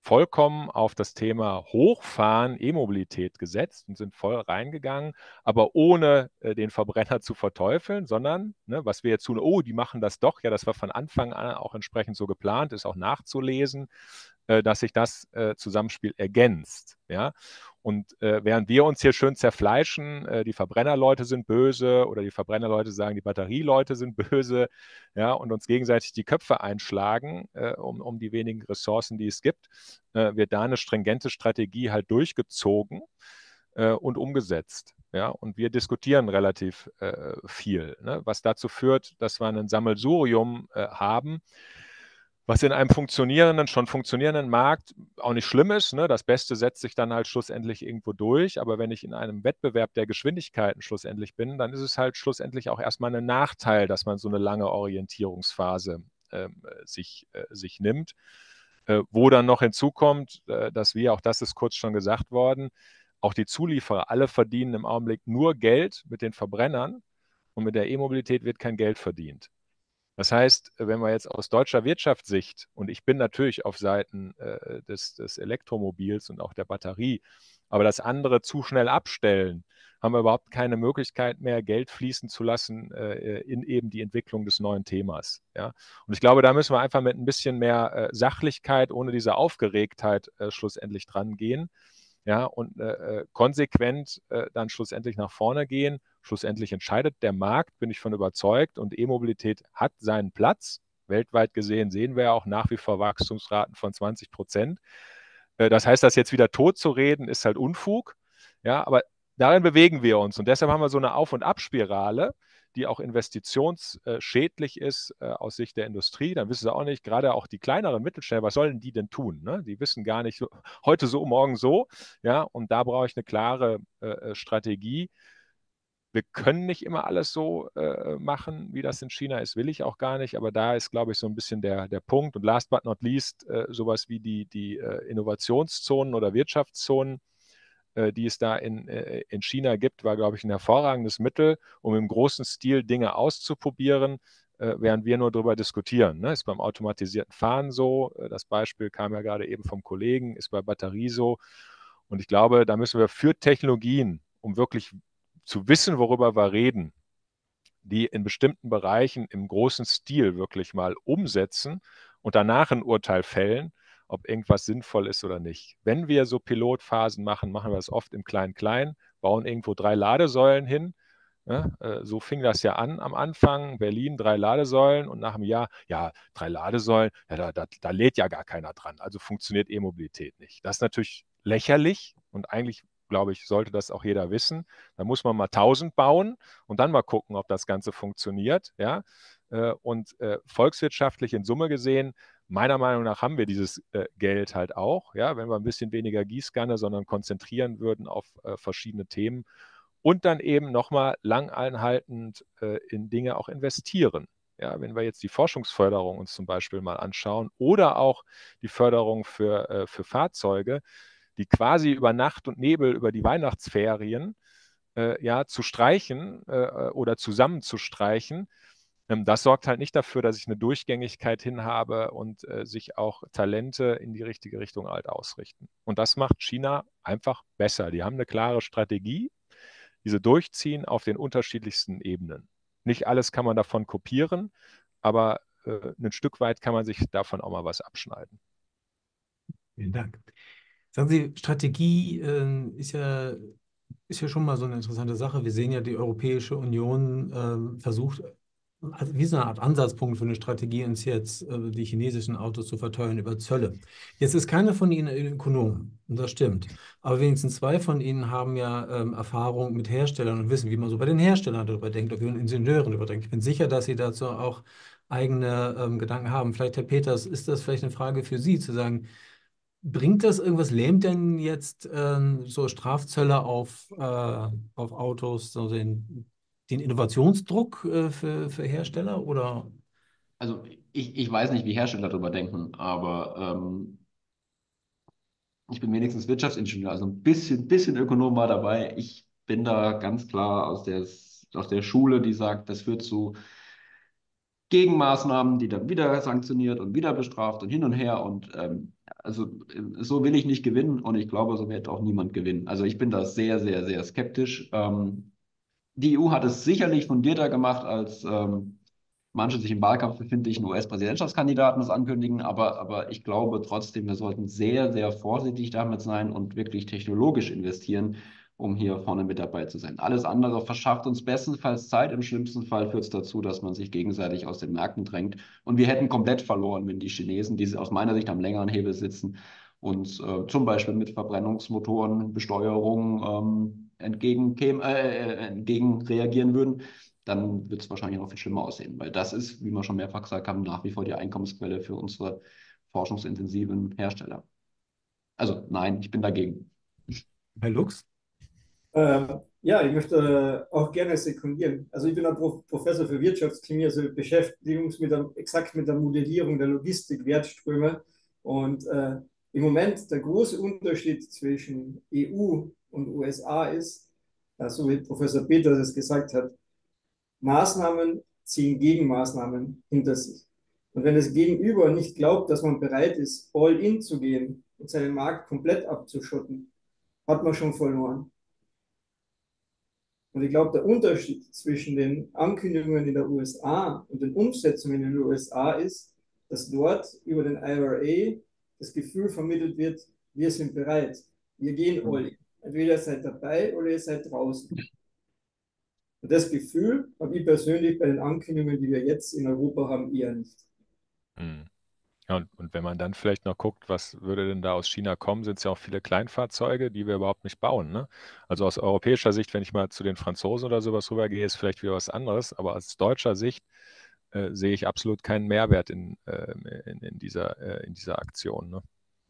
vollkommen auf das Thema Hochfahren, E-Mobilität gesetzt und sind voll reingegangen, aber ohne den Verbrenner zu verteufeln, sondern, ne, was wir jetzt tun, oh, die machen das doch, ja, das war von Anfang an auch entsprechend so geplant, ist auch nachzulesen, dass sich das Zusammenspiel ergänzt. Ja? Und während wir uns hier schön zerfleischen, die Verbrennerleute sind böse oder die Verbrennerleute sagen, die Batterieleute sind böse, ja, und uns gegenseitig die Köpfe einschlagen, um die wenigen Ressourcen, die es gibt, wird da eine stringente Strategie halt durchgezogen und umgesetzt. Ja, und wir diskutieren relativ viel, ne, was dazu führt, dass wir ein Sammelsurium haben, was in einem schon funktionierenden Markt auch nicht schlimm ist. Ne? Das Beste setzt sich dann halt schlussendlich irgendwo durch. Aber wenn ich in einem Wettbewerb der Geschwindigkeiten schlussendlich bin, dann ist es halt schlussendlich auch erstmal ein Nachteil, dass man so eine lange Orientierungsphase sich nimmt. Wo dann noch hinzukommt, dass wir, auch das ist kurz schon gesagt worden, auch die Zulieferer, alle verdienen im Augenblick nur Geld mit den Verbrennern und mit der E-Mobilität wird kein Geld verdient. Das heißt, wenn wir jetzt aus deutscher Wirtschaftssicht, und ich bin natürlich auf Seiten des Elektromobils und auch der Batterie, aber das andere zu schnell abstellen, haben wir überhaupt keine Möglichkeit mehr, Geld fließen zu lassen in eben die Entwicklung des neuen Themas. Ja? Und ich glaube, da müssen wir einfach mit ein bisschen mehr Sachlichkeit, ohne diese Aufgeregtheit schlussendlich dran gehen. Ja, und konsequent dann schlussendlich nach vorne gehen. Schlussendlich entscheidet der Markt, bin ich von überzeugt, und E-Mobilität hat seinen Platz. Weltweit gesehen sehen wir ja auch nach wie vor Wachstumsraten von 20%. Das heißt, das jetzt wieder tot zu reden, ist halt Unfug. Ja, aber darin bewegen wir uns und deshalb haben wir so eine Auf- und Abspirale, die auch investitionsschädlich ist aus Sicht der Industrie. Dann wissen sie auch nicht, gerade auch die kleineren Mittelständler, was sollen die denn tun? Ne? Die wissen gar nicht, heute so, morgen so. Ja, und da brauche ich eine klare Strategie. Wir können nicht immer alles so machen, wie das in China ist, will ich auch gar nicht, aber da ist, glaube ich, so ein bisschen der Punkt. Und last but not least, sowas wie die Innovationszonen oder Wirtschaftszonen, die es da in China gibt, war, glaube ich, ein hervorragendes Mittel, um im großen Stil Dinge auszuprobieren, während wir nur darüber diskutieren. Ne? Ist beim automatisierten Fahren so, das Beispiel kam ja gerade eben vom Kollegen, ist bei Batterie so. Und ich glaube, da müssen wir für Technologien, um wirklich zu wissen, worüber wir reden, die in bestimmten Bereichen im großen Stil wirklich mal umsetzen und danach ein Urteil fällen, ob irgendwas sinnvoll ist oder nicht. Wenn wir so Pilotphasen machen, machen wir das oft im Klein-Klein, bauen irgendwo 3 Ladesäulen hin. Ja, so fing das ja an am Anfang. Berlin 3 Ladesäulen und nach einem Jahr, ja, 3 Ladesäulen, ja, da lädt ja gar keiner dran. Also funktioniert E-Mobilität nicht. Das ist natürlich lächerlich und eigentlich, glaube ich, sollte das auch jeder wissen. Da muss man mal 1000 bauen und dann mal gucken, ob das Ganze funktioniert. Ja? Und volkswirtschaftlich in Summe gesehen, meiner Meinung nach haben wir dieses Geld halt auch, ja, wenn wir ein bisschen weniger Gießkanne, sondern konzentrieren würden auf verschiedene Themen und dann eben nochmal langanhaltend in Dinge auch investieren. Ja, wenn wir jetzt die Forschungsförderung uns zum Beispiel mal anschauen oder auch die Förderung für Fahrzeuge, die quasi über Nacht und Nebel, über die Weihnachtsferien ja, zu streichen oder zusammenzustreichen, das sorgt halt nicht dafür, dass ich eine Durchgängigkeit hinhabe und sich auch Talente in die richtige Richtung halt ausrichten. Und das macht China einfach besser. Die haben eine klare Strategie, diese durchziehen auf den unterschiedlichsten Ebenen. Nicht alles kann man davon kopieren, aber ein Stück weit kann man sich davon auch mal was abschneiden. Vielen Dank. Sagen Sie, Strategie ist ja schon mal so eine interessante Sache. Wir sehen ja, die Europäische Union versucht, also wie so eine Art Ansatzpunkt für eine Strategie, uns jetzt die chinesischen Autos zu verteuern über Zölle. Jetzt ist keiner von Ihnen ein Ökonom, und das stimmt. Aber wenigstens 2 von Ihnen haben ja Erfahrung mit Herstellern und wissen, wie man so bei den Herstellern darüber denkt, oder wie man Ingenieuren darüber denkt. Ich bin sicher, dass Sie dazu auch eigene Gedanken haben. Vielleicht, Herr Peters, ist das vielleicht eine Frage für Sie, zu sagen, bringt das irgendwas? Lähmt denn jetzt so Strafzölle auf Autos, so den Innovationsdruck für Hersteller? Oder? Also ich weiß nicht, wie Hersteller darüber denken, aber ich bin wenigstens Wirtschaftsingenieur, also ein bisschen Ökonom war dabei. Ich bin da ganz klar aus der Schule, die sagt, das führt zu Gegenmaßnahmen, die dann wieder sanktioniert und wieder bestraft und hin und her. Und Also so will ich nicht gewinnen und ich glaube, so wird auch niemand gewinnen. Also ich bin da sehr, sehr, sehr skeptisch. Die EU hat es sicherlich fundierter gemacht, als manche sich im Wahlkampf befindlichen US-Präsidentschaftskandidaten das ankündigen, aber ich glaube trotzdem, wir sollten sehr, sehr vorsichtig damit sein und wirklich technologisch investieren, um hier vorne mit dabei zu sein. Alles andere verschafft uns bestenfalls Zeit, im schlimmsten Fall führt es dazu, dass man sich gegenseitig aus den Märkten drängt. Und wir hätten komplett verloren, wenn die Chinesen, die aus meiner Sicht am längeren Hebel sitzen, uns zum Beispiel mit Verbrennungsmotoren, Besteuerung entgegen reagieren würden, dann wird es wahrscheinlich noch viel schlimmer aussehen, weil das ist, wie wir schon mehrfach gesagt haben, nach wie vor die Einkommensquelle für unsere forschungsintensiven Hersteller. Also nein, ich bin dagegen. Herr Lux? Ja, ich möchte auch gerne sekundieren. Also ich bin ein Professor für Wirtschaftschemie, also beschäftige uns exakt mit der Modellierung der Logistik, Wertströme. Und im Moment der große Unterschied zwischen EU und USA ist, so wie Professor Peters es gesagt hat, Maßnahmen ziehen Gegenmaßnahmen hinter sich. Und wenn das Gegenüber nicht glaubt, dass man bereit ist, all in zu gehen und seinen Markt komplett abzuschotten, hat man schon verloren. Und ich glaube, der Unterschied zwischen den Ankündigungen in der USA und den Umsetzungen in den USA ist, dass dort über den IRA das Gefühl vermittelt wird, wir sind bereit, wir gehen all in. Entweder ihr seid dabei oder ihr seid draußen. Und das Gefühl habe ich persönlich bei den Ankündigungen, die wir jetzt in Europa haben, eher nicht. Hm. Ja, und wenn man dann vielleicht noch guckt, was würde denn da aus China kommen, sind es ja auch viele Kleinfahrzeuge, die wir überhaupt nicht bauen, ne? Also aus europäischer Sicht, wenn ich mal zu den Franzosen oder sowas rübergehe, ist vielleicht wieder was anderes, aber aus deutscher Sicht sehe ich absolut keinen Mehrwert in dieser Aktion, ne?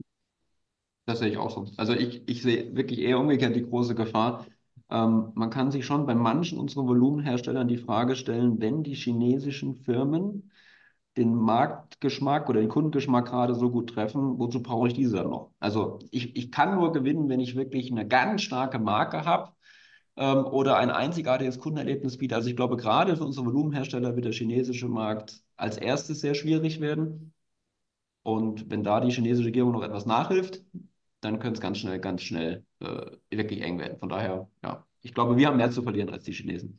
Das sehe ich auch so. Also ich sehe wirklich eher umgekehrt die große Gefahr. Man kann sich schon bei manchen unserer Volumenherstellern die Frage stellen, wenn die chinesischen Firmen den Marktgeschmack oder den Kundengeschmack gerade so gut treffen, wozu brauche ich diese dann noch? Also ich kann nur gewinnen, wenn ich wirklich eine ganz starke Marke habe oder ein einzigartiges Kundenerlebnis biete. Also ich glaube, gerade für unsere Volumenhersteller wird der chinesische Markt als erstes sehr schwierig werden. Und wenn da die chinesische Regierung noch etwas nachhilft, dann könnte es ganz schnell wirklich eng werden. Von daher, ja, ich glaube, wir haben mehr zu verlieren als die Chinesen.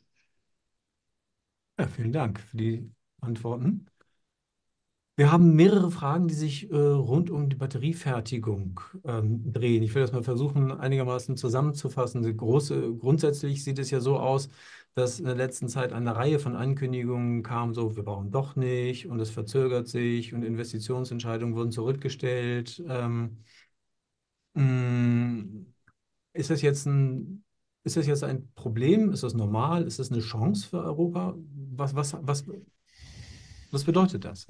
Ja, vielen Dank für die Antworten. Wir haben mehrere Fragen, die sich rund um die Batteriefertigung drehen. Ich will das mal versuchen, einigermaßen zusammenzufassen. Grundsätzlich sieht es ja so aus, dass in der letzten Zeit eine Reihe von Ankündigungen kam, so wir bauen doch nicht und es verzögert sich und Investitionsentscheidungen wurden zurückgestellt. Mh, ist das jetzt ist das jetzt ein Problem? Ist das normal? Ist das eine Chance für Europa? Was bedeutet das?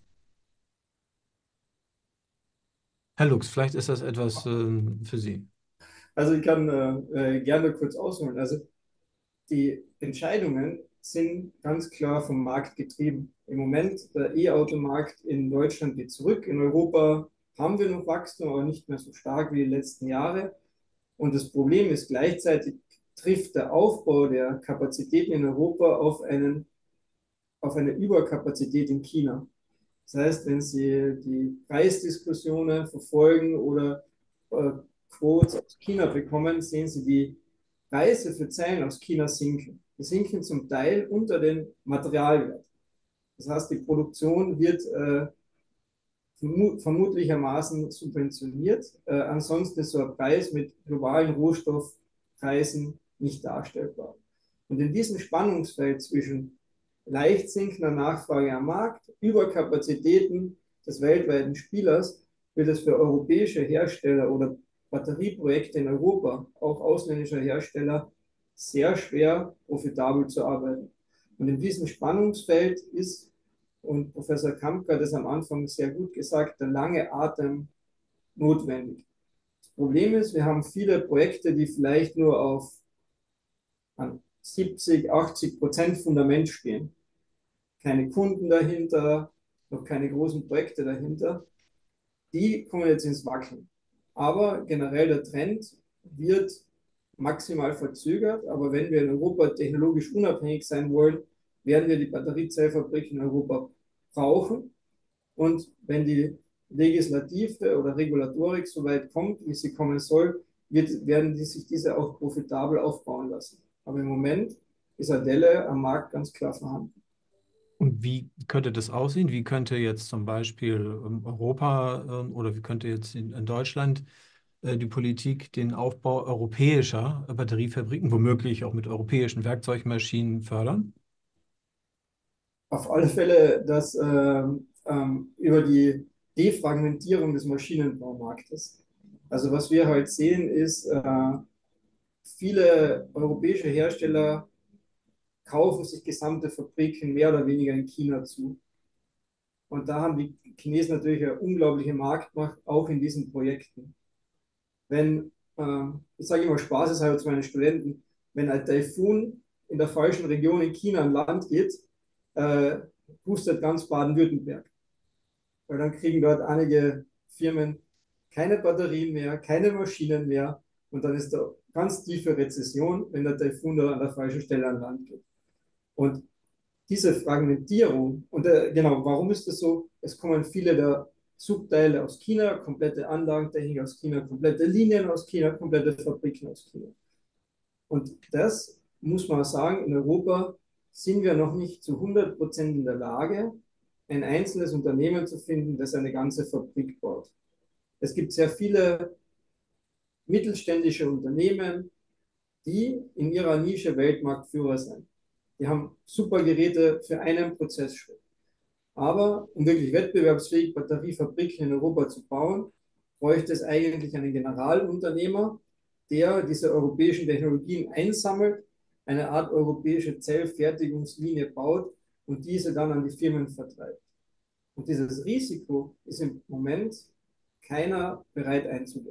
Herr Lux, vielleicht ist das etwas für Sie. Also ich kann gerne kurz ausholen. Also die Entscheidungen sind ganz klar vom Markt getrieben. Im Moment, der E-Automarkt in Deutschland geht zurück. In Europa haben wir noch Wachstum, aber nicht mehr so stark wie die letzten Jahre. Und das Problem ist, gleichzeitig trifft der Aufbau der Kapazitäten in Europa auf eine Überkapazität in China. Das heißt, wenn Sie die Preisdiskussionen verfolgen oder äh, Quotes aus China bekommen, sehen Sie, die Preise für Zellen aus China sinken. Die sinken zum Teil unter den Materialwert. Das heißt, die Produktion wird vermutlichermaßen subventioniert. Ansonsten ist so ein Preis mit globalen Rohstoffpreisen nicht darstellbar. Und in diesem Spannungsfeld zwischen leicht sinkender Nachfrage am Markt, Überkapazitäten des weltweiten Spielers, wird es für europäische Hersteller oder Batterieprojekte in Europa, auch ausländischer Hersteller, sehr schwer, profitabel zu arbeiten. Und in diesem Spannungsfeld ist, und Professor Kampka hat es am Anfang sehr gut gesagt, der lange Atem notwendig. Das Problem ist, wir haben viele Projekte, die vielleicht nur auf 70, 80% Fundament stehen. Keine Kunden dahinter, noch keine großen Projekte dahinter. Die kommen jetzt ins Wackeln. Aber generell der Trend wird maximal verzögert. Aber wenn wir in Europa technologisch unabhängig sein wollen, werden wir die Batteriezellfabrik in Europa brauchen. Und wenn die Legislative oder Regulatorik so weit kommt, wie sie kommen soll, werden sich diese auch profitabel aufbauen lassen. Aber im Moment ist Adele am Markt ganz klar vorhanden. Und wie könnte das aussehen? Wie könnte jetzt zum Beispiel Europa oder wie könnte jetzt in Deutschland die Politik den Aufbau europäischer Batteriefabriken, womöglich auch mit europäischen Werkzeugmaschinen fördern? Auf alle Fälle das über die Defragmentierung des Maschinenbaumarktes. Also was wir halt sehen ist, viele europäische Hersteller kaufen sich gesamte Fabriken mehr oder weniger in China zu. Und da haben die Chinesen natürlich eine unglaubliche Marktmacht, auch in diesen Projekten. Wenn, ich sage immer spaßeshalber zu meinen Studenten, wenn ein Taifun in der falschen Region in China an Land geht, pustet ganz Baden-Württemberg. Weil dann kriegen dort einige Firmen keine Batterien mehr, keine Maschinen mehr und dann ist da ganz tiefe Rezession, wenn der Taifun da an der falschen Stelle an Land geht. Und diese Fragmentierung, und genau, warum ist das so? Es kommen viele der Subteile aus China, komplette Anlagentechnik aus China, komplette Linien aus China, komplette Fabriken aus China. Und das muss man sagen, in Europa sind wir noch nicht zu 100% in der Lage, ein einzelnes Unternehmen zu finden, das eine ganze Fabrik baut. Es gibt sehr viele mittelständische Unternehmen, die in ihrer Nische Weltmarktführer sind. Die haben super Geräte für einen Prozessschritt. Aber um wirklich wettbewerbsfähig Batteriefabriken in Europa zu bauen, bräuchte es eigentlich einen Generalunternehmer, der diese europäischen Technologien einsammelt, eine Art europäische Zellfertigungslinie baut und diese dann an die Firmen vertreibt. Und dieses Risiko ist im Moment keiner bereit einzugehen.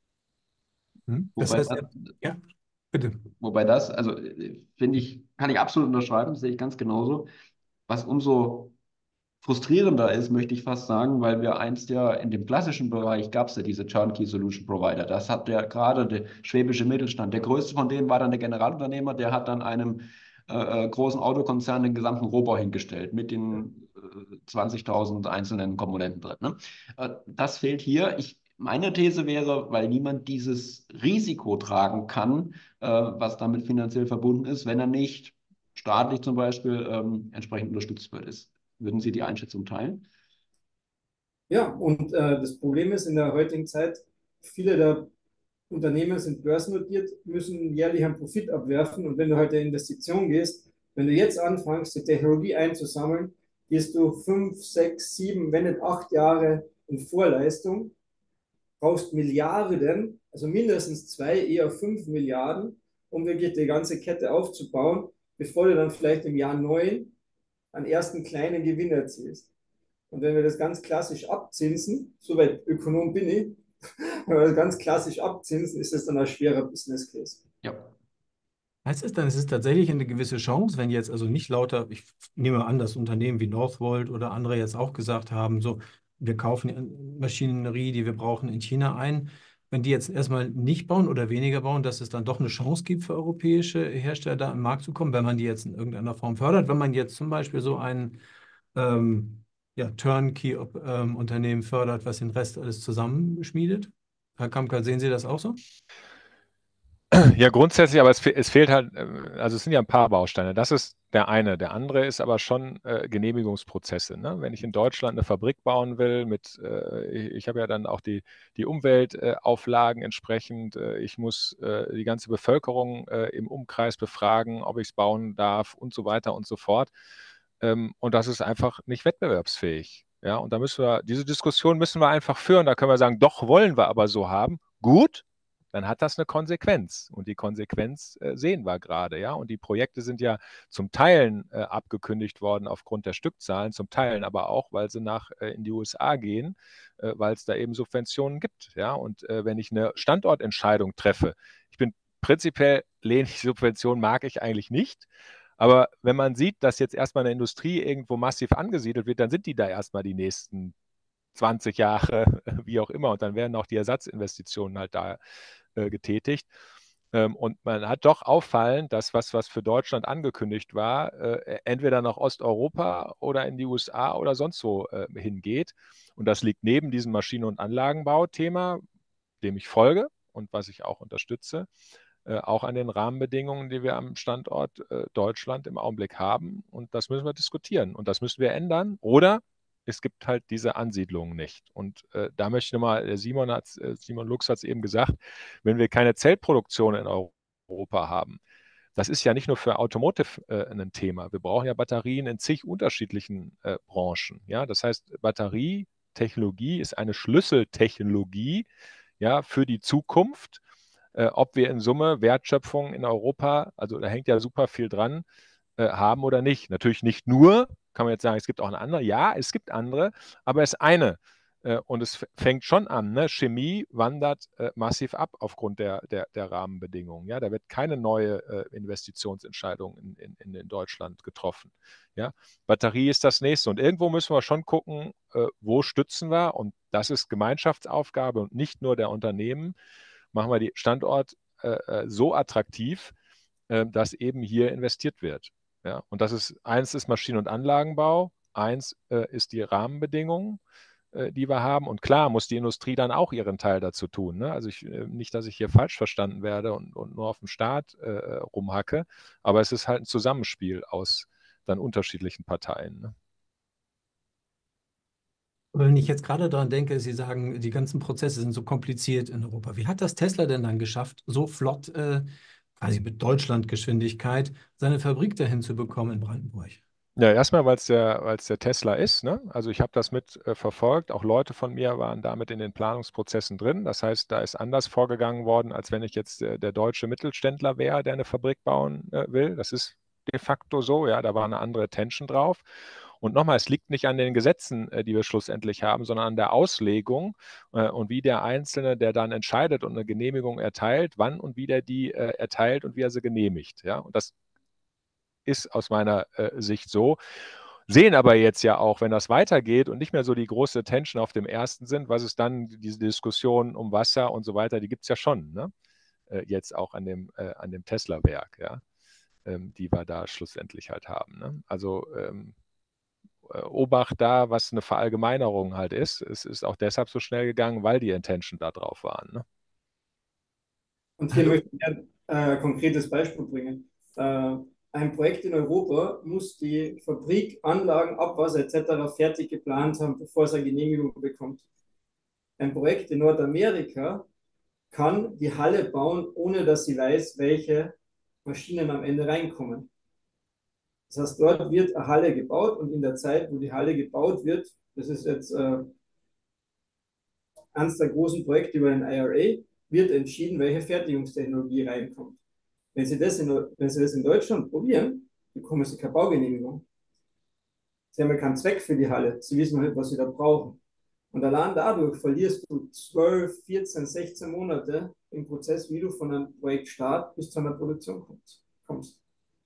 Das Wobei heißt, das, ja, bitte. wobei das, also finde ich, kann ich absolut unterschreiben, sehe ich ganz genauso. Was umso frustrierender ist, möchte ich fast sagen, weil wir einst ja in dem klassischen Bereich gab es ja diese Turnkey Solution Provider. Das hat ja gerade der schwäbische Mittelstand. Der größte von denen war dann der Generalunternehmer, der hat dann einem großen Autokonzern den gesamten Rohbau hingestellt mit den 20.000 einzelnen Komponenten drin. Ne? Das fehlt hier. Meine These wäre, weil niemand dieses Risiko tragen kann, was damit finanziell verbunden ist, wenn er nicht staatlich zum Beispiel entsprechend unterstützt wird. Würden Sie die Einschätzung teilen? Ja, und das Problem ist in der heutigen Zeit, viele der Unternehmen sind börsennotiert, müssen jährlich einen Profit abwerfen. Und wenn du heute in Investition gehst, wenn du jetzt anfängst, die Technologie einzusammeln, gehst du 5, 6, 7, wenn nicht 8 Jahre in Vorleistung, brauchst Milliarden, also mindestens 2, eher 5 Milliarden, um wirklich die ganze Kette aufzubauen, bevor du dann vielleicht im Jahr 9 einen ersten kleinen Gewinn erzielst. Und wenn wir das ganz klassisch abzinsen, soweit Ökonom bin ich, wenn wir das ganz klassisch abzinsen, ist das dann ein schwerer Business Case. Ja. Heißt es dann, es ist tatsächlich eine gewisse Chance, wenn jetzt also nicht lauter, ich nehme an, dass Unternehmen wie Northvolt oder andere jetzt auch gesagt haben, so, wir kaufen Maschinerie, die wir brauchen in China ein. Wenn die jetzt erstmal nicht bauen oder weniger bauen, dass es dann doch eine Chance gibt für europäische Hersteller da im Markt zu kommen, wenn man die jetzt in irgendeiner Form fördert. Wenn man jetzt zum Beispiel so ein ja, Turnkey-Unternehmen fördert, was den Rest alles zusammenschmiedet. Herr Kampka, sehen Sie das auch so? Ja, grundsätzlich, aber es fehlt halt, also es sind ja ein paar Bausteine. Das ist der eine. Der andere ist aber schon Genehmigungsprozesse. Ne? Wenn ich in Deutschland eine Fabrik bauen will, ich habe ja dann auch die Umweltauflagen entsprechend. Ich muss die ganze Bevölkerung im Umkreis befragen, ob ich es bauen darf und so weiter und so fort. Und das ist einfach nicht wettbewerbsfähig. Ja, und diese Diskussion müssen wir einfach führen. Da können wir sagen, doch wollen wir aber so haben. Gut, dann hat das eine Konsequenz. Und die Konsequenz sehen wir gerade, ja. Und die Projekte sind ja zum Teilen abgekündigt worden aufgrund der Stückzahlen, zum Teilen aber auch, weil sie in die USA gehen, weil es da eben Subventionen gibt, ja. Und wenn ich eine Standortentscheidung treffe, prinzipiell lehne ich Subventionen, mag ich eigentlich nicht. Aber wenn man sieht, dass jetzt erstmal eine Industrie irgendwo massiv angesiedelt wird, dann sind die da erstmal die nächsten 20 Jahre, wie auch immer. Und dann werden auch die Ersatzinvestitionen halt da getätigt. Und man hat doch auffallend, dass was für Deutschland angekündigt war, entweder nach Osteuropa oder in die USA oder sonst wo hingeht. Und das liegt neben diesem Maschinen- und Anlagenbau-Thema, dem ich folge und was ich auch unterstütze, auch an den Rahmenbedingungen, die wir am Standort Deutschland im Augenblick haben. Und das müssen wir diskutieren und das müssen wir ändern. Oder es gibt halt diese Ansiedlungen nicht. Und da möchte ich nochmal, Simon Lux hat es eben gesagt, wenn wir keine Zellproduktion in Europa haben, das ist ja nicht nur für Automotive ein Thema. Wir brauchen ja Batterien in zig unterschiedlichen Branchen. Ja? Das heißt, Batterietechnologie ist eine Schlüsseltechnologie, ja, für die Zukunft. Ob wir in Summe Wertschöpfung in Europa, also da hängt ja super viel dran, haben oder nicht. Natürlich nicht nur, kann man jetzt sagen, es gibt auch eine andere. Ja, es gibt andere, aber es ist eine. Und es fängt schon an. Ne? Chemie wandert massiv ab aufgrund der Rahmenbedingungen. Ja? Da wird keine neue Investitionsentscheidung in Deutschland getroffen. Ja? Batterie ist das nächste. Und irgendwo müssen wir schon gucken, wo stützen wir. Und das ist Gemeinschaftsaufgabe und nicht nur der Unternehmen. Machen wir die Standort so attraktiv, dass eben hier investiert wird. Ja? Und das ist, eins ist Maschinen- und Anlagenbau, eins ist die Rahmenbedingungen, die wir haben. Und klar muss die Industrie dann auch ihren Teil dazu tun. Ne? Also nicht, dass ich hier falsch verstanden werde und nur auf dem Staat rumhacke, aber es ist halt ein Zusammenspiel aus dann unterschiedlichen Parteien. Ne? Wenn ich jetzt gerade daran denke, Sie sagen, die ganzen Prozesse sind so kompliziert in Europa. Wie hat das Tesla denn dann geschafft, so flott, quasi mit Deutschlandgeschwindigkeit, seine Fabrik dahin zu bekommen in Brandenburg? Ja, erstmal, weil es der Tesla ist. Ne? Also ich habe das mit verfolgt. Auch Leute von mir waren damit in den Planungsprozessen drin. Das heißt, da ist anders vorgegangen worden, als wenn ich jetzt der deutsche Mittelständler wäre, der eine Fabrik bauen will. Das ist de facto so. Ja, da war eine andere Tension drauf. Und nochmal, es liegt nicht an den Gesetzen, die wir schlussendlich haben, sondern an der Auslegung und wie der Einzelne, der dann entscheidet und eine Genehmigung erteilt, wann und wie der die erteilt und wie er sie genehmigt. Ja, und das ist aus meiner Sicht so. Sehen aber jetzt ja auch, wenn das weitergeht und nicht mehr so die große Tension auf dem ersten sind, was ist dann diese Diskussion um Wasser und so weiter, die gibt es ja schon, ne? Jetzt auch an dem Tesla-Werk, ja? Die wir da schlussendlich halt haben. Ne? Also Obacht da, was eine Verallgemeinerung halt ist. Es ist auch deshalb so schnell gegangen, weil die Intention da drauf waren. Ne? Und hier möchte ich ein konkretes Beispiel bringen. Ein Projekt in Europa muss die Fabrik, Anlagen, Abwasser etc. fertig geplant haben, bevor es eine Genehmigung bekommt. Ein Projekt in Nordamerika kann die Halle bauen, ohne dass sie weiß, welche Maschinen am Ende reinkommen. Das heißt, dort wird eine Halle gebaut und in der Zeit, wo die Halle gebaut wird, das ist jetzt eines der großen Projekte über den IRA, wird entschieden, welche Fertigungstechnologie reinkommt. Wenn Sie das in Deutschland probieren, bekommen Sie keine Baugenehmigung. Sie haben ja keinen Zweck für die Halle. Sie wissen halt, was Sie da brauchen. Und allein dadurch verlierst du 12, 14, 16 Monate im Prozess, wie du von einem Projektstart bis zu einer Produktion kommst.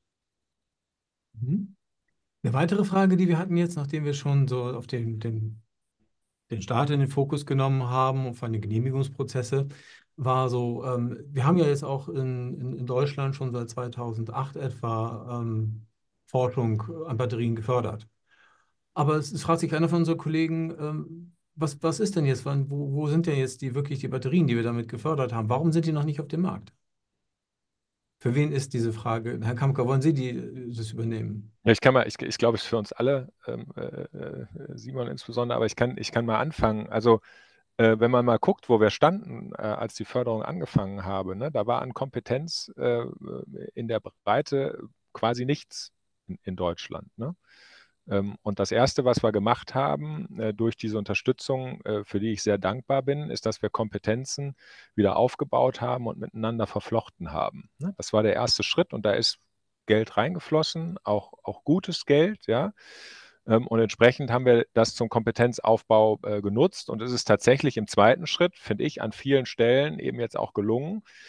Mhm. Eine weitere Frage, die wir hatten jetzt, nachdem wir schon so auf den Staat in den Fokus genommen haben und von den Genehmigungsprozesse, war so, wir haben ja jetzt auch in Deutschland schon seit 2008 etwa Forschung an Batterien gefördert. Aber es fragt sich einer von unseren Kollegen, was ist denn jetzt, wo sind denn jetzt wirklich die Batterien, die wir damit gefördert haben? Warum sind die noch nicht auf dem Markt? Für wen ist diese Frage? Herr Kamker, wollen Sie das übernehmen? Ja, ich glaube, es ist für uns alle, Simon insbesondere, aber ich kann mal anfangen. Also, wenn man mal guckt, wo wir standen, als die Förderung angefangen habe, ne, da war an Kompetenz in der Breite quasi nichts in Deutschland. Ne? Und das Erste, was wir gemacht haben durch diese Unterstützung, für die ich sehr dankbar bin, ist, dass wir Kompetenzen wieder aufgebaut haben und miteinander verflochten haben. Ne? Das war der erste Schritt und da ist Geld reingeflossen, auch gutes Geld, ja. Und entsprechend haben wir das zum Kompetenzaufbau genutzt. Und es ist tatsächlich im zweiten Schritt, finde ich, an vielen Stellen eben jetzt auch gelungen,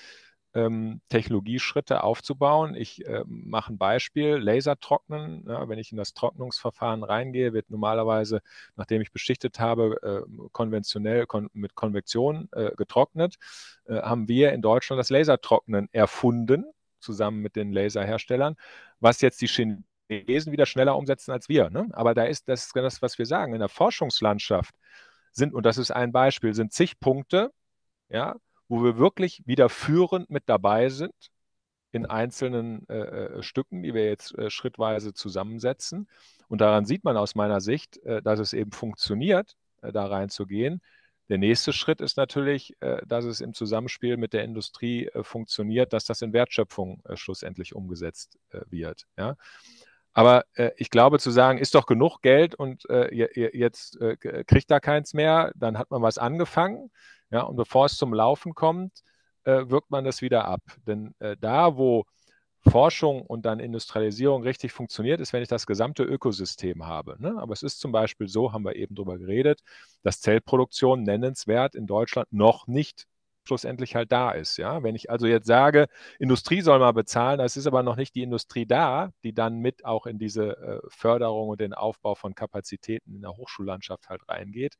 Technologieschritte aufzubauen. Ich mache ein Beispiel, Lasertrocknen. Ja, wenn ich in das Trocknungsverfahren reingehe, wird normalerweise, nachdem ich beschichtet habe, konventionell mit Konvektion getrocknet. Haben wir in Deutschland das Lasertrocknen erfunden, zusammen mit den Laserherstellern, was jetzt die Chinesen wieder schneller umsetzen als wir. Ne? Aber das ist das, was wir sagen. In der Forschungslandschaft und das ist ein Beispiel, sind zig Punkte, ja, wo wir wirklich wieder führend mit dabei sind in einzelnen Stücken, die wir jetzt schrittweise zusammensetzen. Und daran sieht man aus meiner Sicht, dass es eben funktioniert, da reinzugehen. Der nächste Schritt ist natürlich, dass es im Zusammenspiel mit der Industrie funktioniert, dass das in Wertschöpfung schlussendlich umgesetzt wird. Ja? Aber ich glaube, zu sagen, ist doch genug Geld und jetzt kriegt da keins mehr, dann hat man was angefangen. Ja, und bevor es zum Laufen kommt, wirkt man das wieder ab. Denn da, wo Forschung und dann Industrialisierung richtig funktioniert, ist, wenn ich das gesamte Ökosystem habe. Ne? Aber es ist zum Beispiel so, haben wir eben drüber geredet, dass Zellproduktion nennenswert in Deutschland noch nicht schlussendlich halt da ist. Ja? Wenn ich also jetzt sage, Industrie soll mal bezahlen, es ist aber noch nicht die Industrie da, die dann mit auch in diese Förderung und den Aufbau von Kapazitäten in der Hochschullandschaft halt reingeht,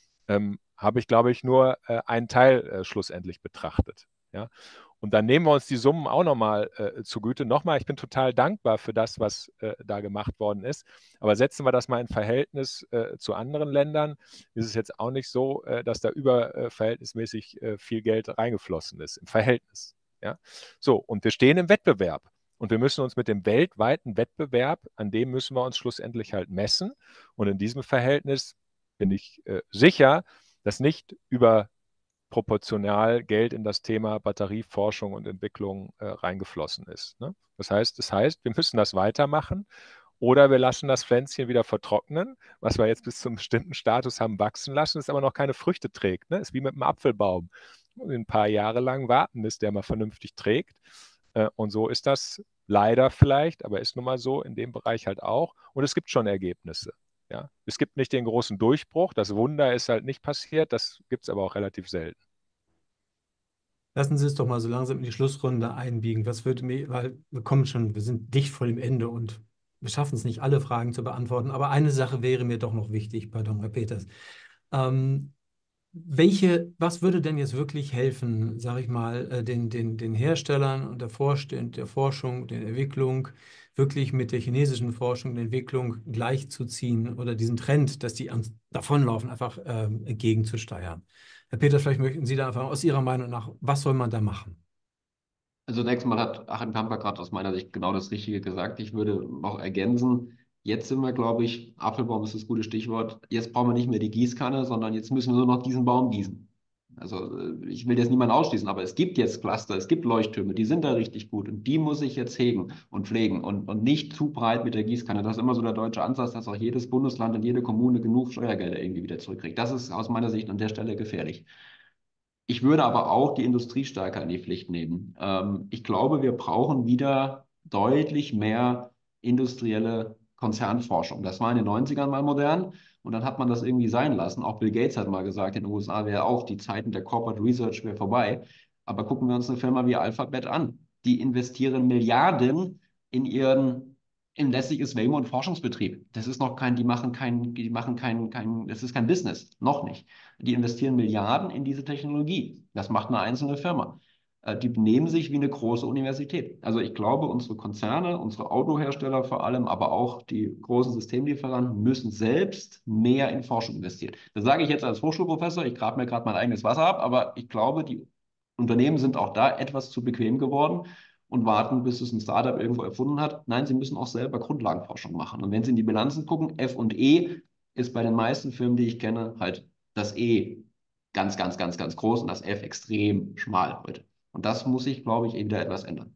habe ich, glaube ich, nur einen Teil schlussendlich betrachtet. Ja? Und dann nehmen wir uns die Summen auch nochmal zugute. Nochmal, ich bin total dankbar für das, was da gemacht worden ist. Aber setzen wir das mal in Verhältnis zu anderen Ländern, ist es jetzt auch nicht so, dass da überverhältnismäßig viel Geld reingeflossen ist. Im Verhältnis. Ja? So, und wir stehen im Wettbewerb. Und wir müssen uns mit dem weltweiten Wettbewerb, an dem müssen wir uns schlussendlich halt messen. Und in diesem Verhältnis bin ich sicher, dass nicht überproportional Geld in das Thema Batterieforschung und Entwicklung reingeflossen ist. Ne? Das heißt, wir müssen das weitermachen oder wir lassen das Pflänzchen wieder vertrocknen, was wir jetzt bis zum bestimmten Status haben wachsen lassen, es aber noch keine Früchte trägt. Ne? Ist wie mit einem Apfelbaum. Ein paar Jahre lang warten, bis der mal vernünftig trägt. Und so ist das leider vielleicht, aber ist nun mal so in dem Bereich halt auch. Und es gibt schon Ergebnisse. Ja, es gibt nicht den großen Durchbruch. Das Wunder ist halt nicht passiert. Das gibt es aber auch relativ selten. Lassen Sie es doch mal so langsam in die Schlussrunde einbiegen. Was würde mir, weil wir sind dicht vor dem Ende und wir schaffen es nicht, alle Fragen zu beantworten. Aber eine Sache wäre mir doch noch wichtig, pardon, Herr Peters. Ähm, was würde denn jetzt wirklich helfen, sage ich mal, den Herstellern und der Forschung, der Entwicklung, wirklich mit der chinesischen Forschung und Entwicklung gleichzuziehen oder diesen Trend, dass die ans Davonlaufen, einfach entgegenzusteuern? Herr Peters, vielleicht möchten Sie da einfach aus Ihrer Meinung nach, was soll man da machen? Also zunächst mal hat Achim Kamper gerade aus meiner Sicht genau das Richtige gesagt. Ich würde noch ergänzen, jetzt sind wir, glaube ich, Apfelbaum ist das gute Stichwort, jetzt brauchen wir nicht mehr die Gießkanne, sondern jetzt müssen wir nur noch diesen Baum gießen. Also ich will jetzt niemanden ausschließen, aber es gibt jetzt Cluster, es gibt Leuchttürme, die sind da richtig gut und die muss ich jetzt hegen und pflegen und nicht zu breit mit der Gießkanne. Das ist immer so der deutsche Ansatz, dass auch jedes Bundesland und jede Kommune genug Steuergelder irgendwie wieder zurückkriegt. Das ist aus meiner Sicht an der Stelle gefährlich. Ich würde aber auch die Industrie stärker in die Pflicht nehmen. Ich glaube, wir brauchen wieder deutlich mehr industrielle Konzernforschung. Das war in den 90ern mal modern und dann hat man das irgendwie sein lassen. Auch Bill Gates hat mal gesagt, in den USA wäre auch die Zeiten der Corporate Research wäre vorbei. Aber gucken wir uns eine Firma wie Alphabet an. Die investieren Milliarden in ihren in lästiges Waymo- und Forschungsbetrieb. Das ist noch das ist kein Business, noch nicht. Die investieren Milliarden in diese Technologie. Das macht eine einzelne Firma. Die benehmen sich wie eine große Universität. Also ich glaube, unsere Konzerne, unsere Autohersteller vor allem, aber auch die großen Systemlieferanten müssen selbst mehr in Forschung investieren. Das sage ich jetzt als Hochschulprofessor. Ich grabe mir gerade mein eigenes Wasser ab, aber ich glaube, die Unternehmen sind auch da etwas zu bequem geworden und warten, bis es ein Startup irgendwo erfunden hat. Nein, sie müssen auch selber Grundlagenforschung machen. Und wenn Sie in die Bilanzen gucken, F und E ist bei den meisten Firmen, die ich kenne, halt das E ganz, ganz, ganz, ganz groß und das F extrem schmal heute. Und das muss sich, glaube ich, eben wieder etwas ändern.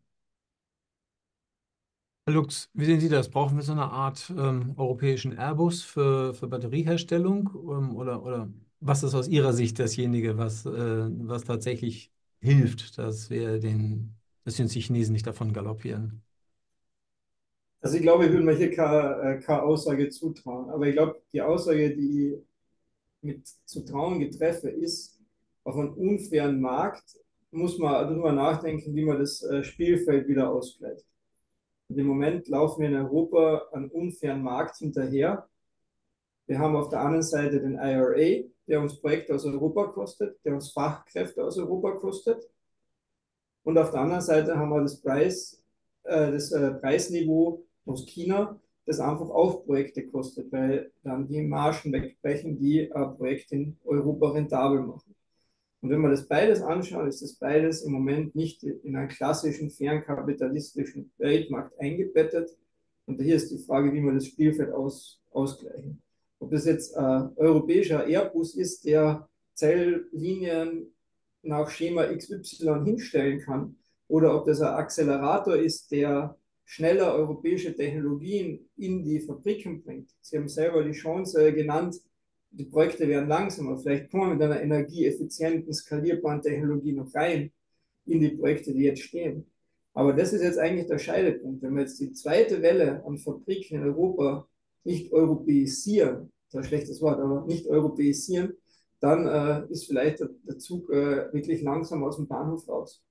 Herr Lux, wie sehen Sie das? Brauchen wir so eine Art europäischen Airbus für Batterieherstellung? Oder was ist aus Ihrer Sicht dasjenige, was tatsächlich hilft, dass wir uns die Chinesen nicht davon galoppieren? Also ich glaube, ich würde mir hier keine Aussage zutrauen. Aber ich glaube, die Aussage, die mit zu trauen getreffe, ist, auf einem unfairen Markt muss man darüber nachdenken, wie man das Spielfeld wieder ausgleicht. Und im Moment laufen wir in Europa an unfairen Markt hinterher. Wir haben auf der anderen Seite den IRA, der uns Projekte aus Europa kostet, der uns Fachkräfte aus Europa kostet. Und auf der anderen Seite haben wir das Preisniveau aus China, das einfach auch Projekte kostet, weil dann die Margen wegbrechen, die Projekte in Europa rentabel machen. Und wenn man das beides anschaut, ist das beides im Moment nicht in einen klassischen, fairen kapitalistischen Weltmarkt eingebettet. Und hier ist die Frage, wie man das Spielfeld ausgleichen. Ob das jetzt europäischer Airbus ist, der Zelllinien nach Schema XY hinstellen kann, oder ob das ein Accelerator ist, der schneller europäische Technologien in die Fabriken bringt. Sie haben selber die Chance genannt, die Projekte werden langsamer. Vielleicht kommen wir mit einer energieeffizienten, skalierbaren Technologie noch rein in die Projekte, die jetzt stehen. Aber das ist jetzt eigentlich der Scheidepunkt. Wenn wir jetzt die zweite Welle an Fabriken in Europa nicht europäisieren, das ist ein schlechtes Wort, aber nicht europäisieren, dann ist vielleicht der Zug wirklich langsam aus dem Bahnhof raus.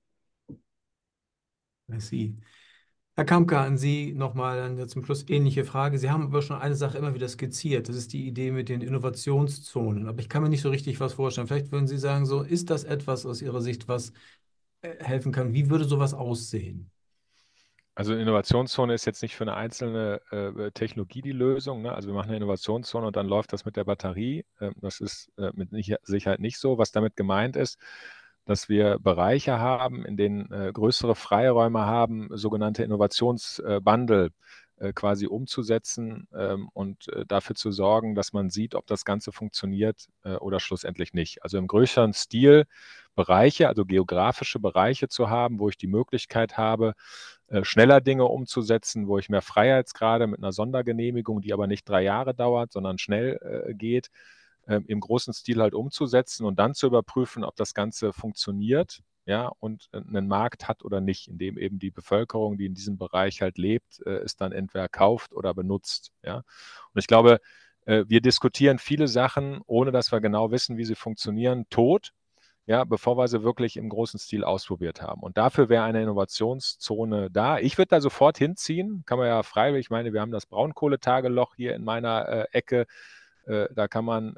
I see. Herr Kampka, an Sie nochmal zum Schluss ähnliche Frage. Sie haben aber schon eine Sache immer wieder skizziert. Das ist die Idee mit den Innovationszonen. Aber ich kann mir nicht so richtig was vorstellen. Vielleicht würden Sie sagen, so, ist das etwas aus Ihrer Sicht, was helfen kann? Wie würde sowas aussehen? Also eine Innovationszone ist jetzt nicht für eine einzelne Technologie die Lösung, ne? Also wir machen eine Innovationszone und dann läuft das mit der Batterie. Das ist mit Sicherheit nicht so. Was damit gemeint ist, dass wir Bereiche haben, in denen größere Freiräume haben, sogenannte Innovationsbundle quasi umzusetzen und dafür zu sorgen, dass man sieht, ob das Ganze funktioniert oder schlussendlich nicht. Also im größeren Stil Bereiche, also geografische Bereiche zu haben, wo ich die Möglichkeit habe, schneller Dinge umzusetzen, wo ich mehr Freiheitsgrade mit einer Sondergenehmigung, die aber nicht 3 Jahre dauert, sondern schnell geht, im großen Stil halt umzusetzen und dann zu überprüfen, ob das Ganze funktioniert, ja, und einen Markt hat oder nicht, in dem eben die Bevölkerung, die in diesem Bereich halt lebt, es dann entweder kauft oder benutzt, ja. Und ich glaube, wir diskutieren viele Sachen, ohne dass wir genau wissen, wie sie funktionieren, tot, ja, bevor wir sie wirklich im großen Stil ausprobiert haben. Und dafür wäre eine Innovationszone da. Ich würde da sofort hinziehen, kann man ja freiwillig, ich meine, wir haben das Braunkohletageloch hier in meiner Ecke, da kann man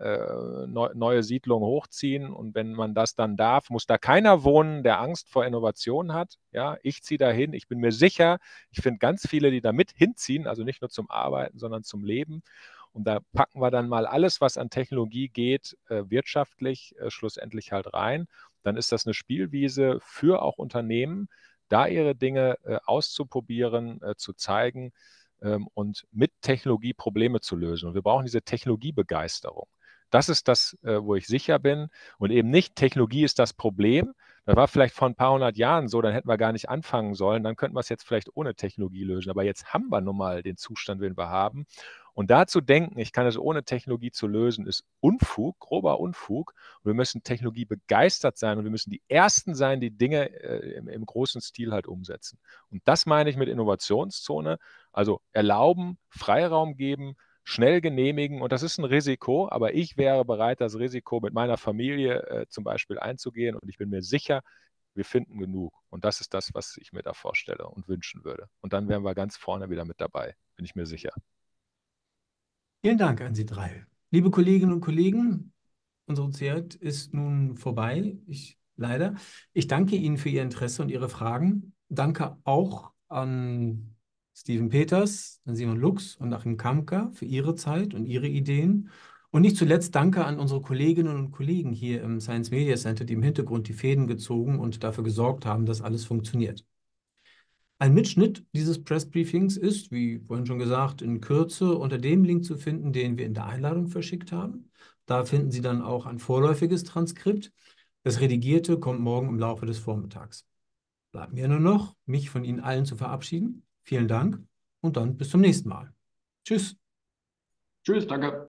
neue Siedlungen hochziehen und wenn man das dann darf, muss da keiner wohnen, der Angst vor Innovation hat. Ja, ich ziehe da hin, ich bin mir sicher, ich finde ganz viele, die da mit hinziehen, also nicht nur zum Arbeiten, sondern zum Leben. Und da packen wir dann mal alles, was an Technologie geht, wirtschaftlich schlussendlich halt rein. Dann ist das eine Spielwiese für auch Unternehmen, da ihre Dinge auszuprobieren, zu zeigen und mit Technologie Probleme zu lösen. Und wir brauchen diese Technologiebegeisterung. Das ist das, wo ich sicher bin. Und eben nicht, Technologie ist das Problem. Das war vielleicht vor ein paar hundert Jahren so, dann hätten wir gar nicht anfangen sollen. Dann könnten wir es jetzt vielleicht ohne Technologie lösen. Aber jetzt haben wir nun mal den Zustand, den wir haben. Und da zu denken, ich kann es ohne Technologie zu lösen, ist Unfug, grober Unfug. Und wir müssen Technologie begeistert sein und wir müssen die Ersten sein, die Dinge im großen Stil halt umsetzen. Und das meine ich mit Innovationszone. Also erlauben, Freiraum geben, schnell genehmigen. Und das ist ein Risiko, aber ich wäre bereit, das Risiko mit meiner Familie zum Beispiel einzugehen. Und ich bin mir sicher, wir finden genug. Und das ist das, was ich mir da vorstelle und wünschen würde. Und dann wären wir ganz vorne wieder mit dabei, bin ich mir sicher. Vielen Dank an Sie drei. Liebe Kolleginnen und Kollegen, unsere Zeit ist nun vorbei. Leider. Ich danke Ihnen für Ihr Interesse und Ihre Fragen. Danke auch an Steven Peters, an Simon Lux und Achim Kamka für Ihre Zeit und Ihre Ideen. Und nicht zuletzt danke an unsere Kolleginnen und Kollegen hier im Science Media Center, die im Hintergrund die Fäden gezogen und dafür gesorgt haben, dass alles funktioniert. Ein Mitschnitt dieses Pressbriefings ist, wie vorhin schon gesagt, in Kürze unter dem Link zu finden, den wir in der Einladung verschickt haben. Da finden Sie dann auch ein vorläufiges Transkript. Das Redigierte kommt morgen im Laufe des Vormittags. Bleibt mir nur noch, mich von Ihnen allen zu verabschieden. Vielen Dank und dann bis zum nächsten Mal. Tschüss. Tschüss, danke.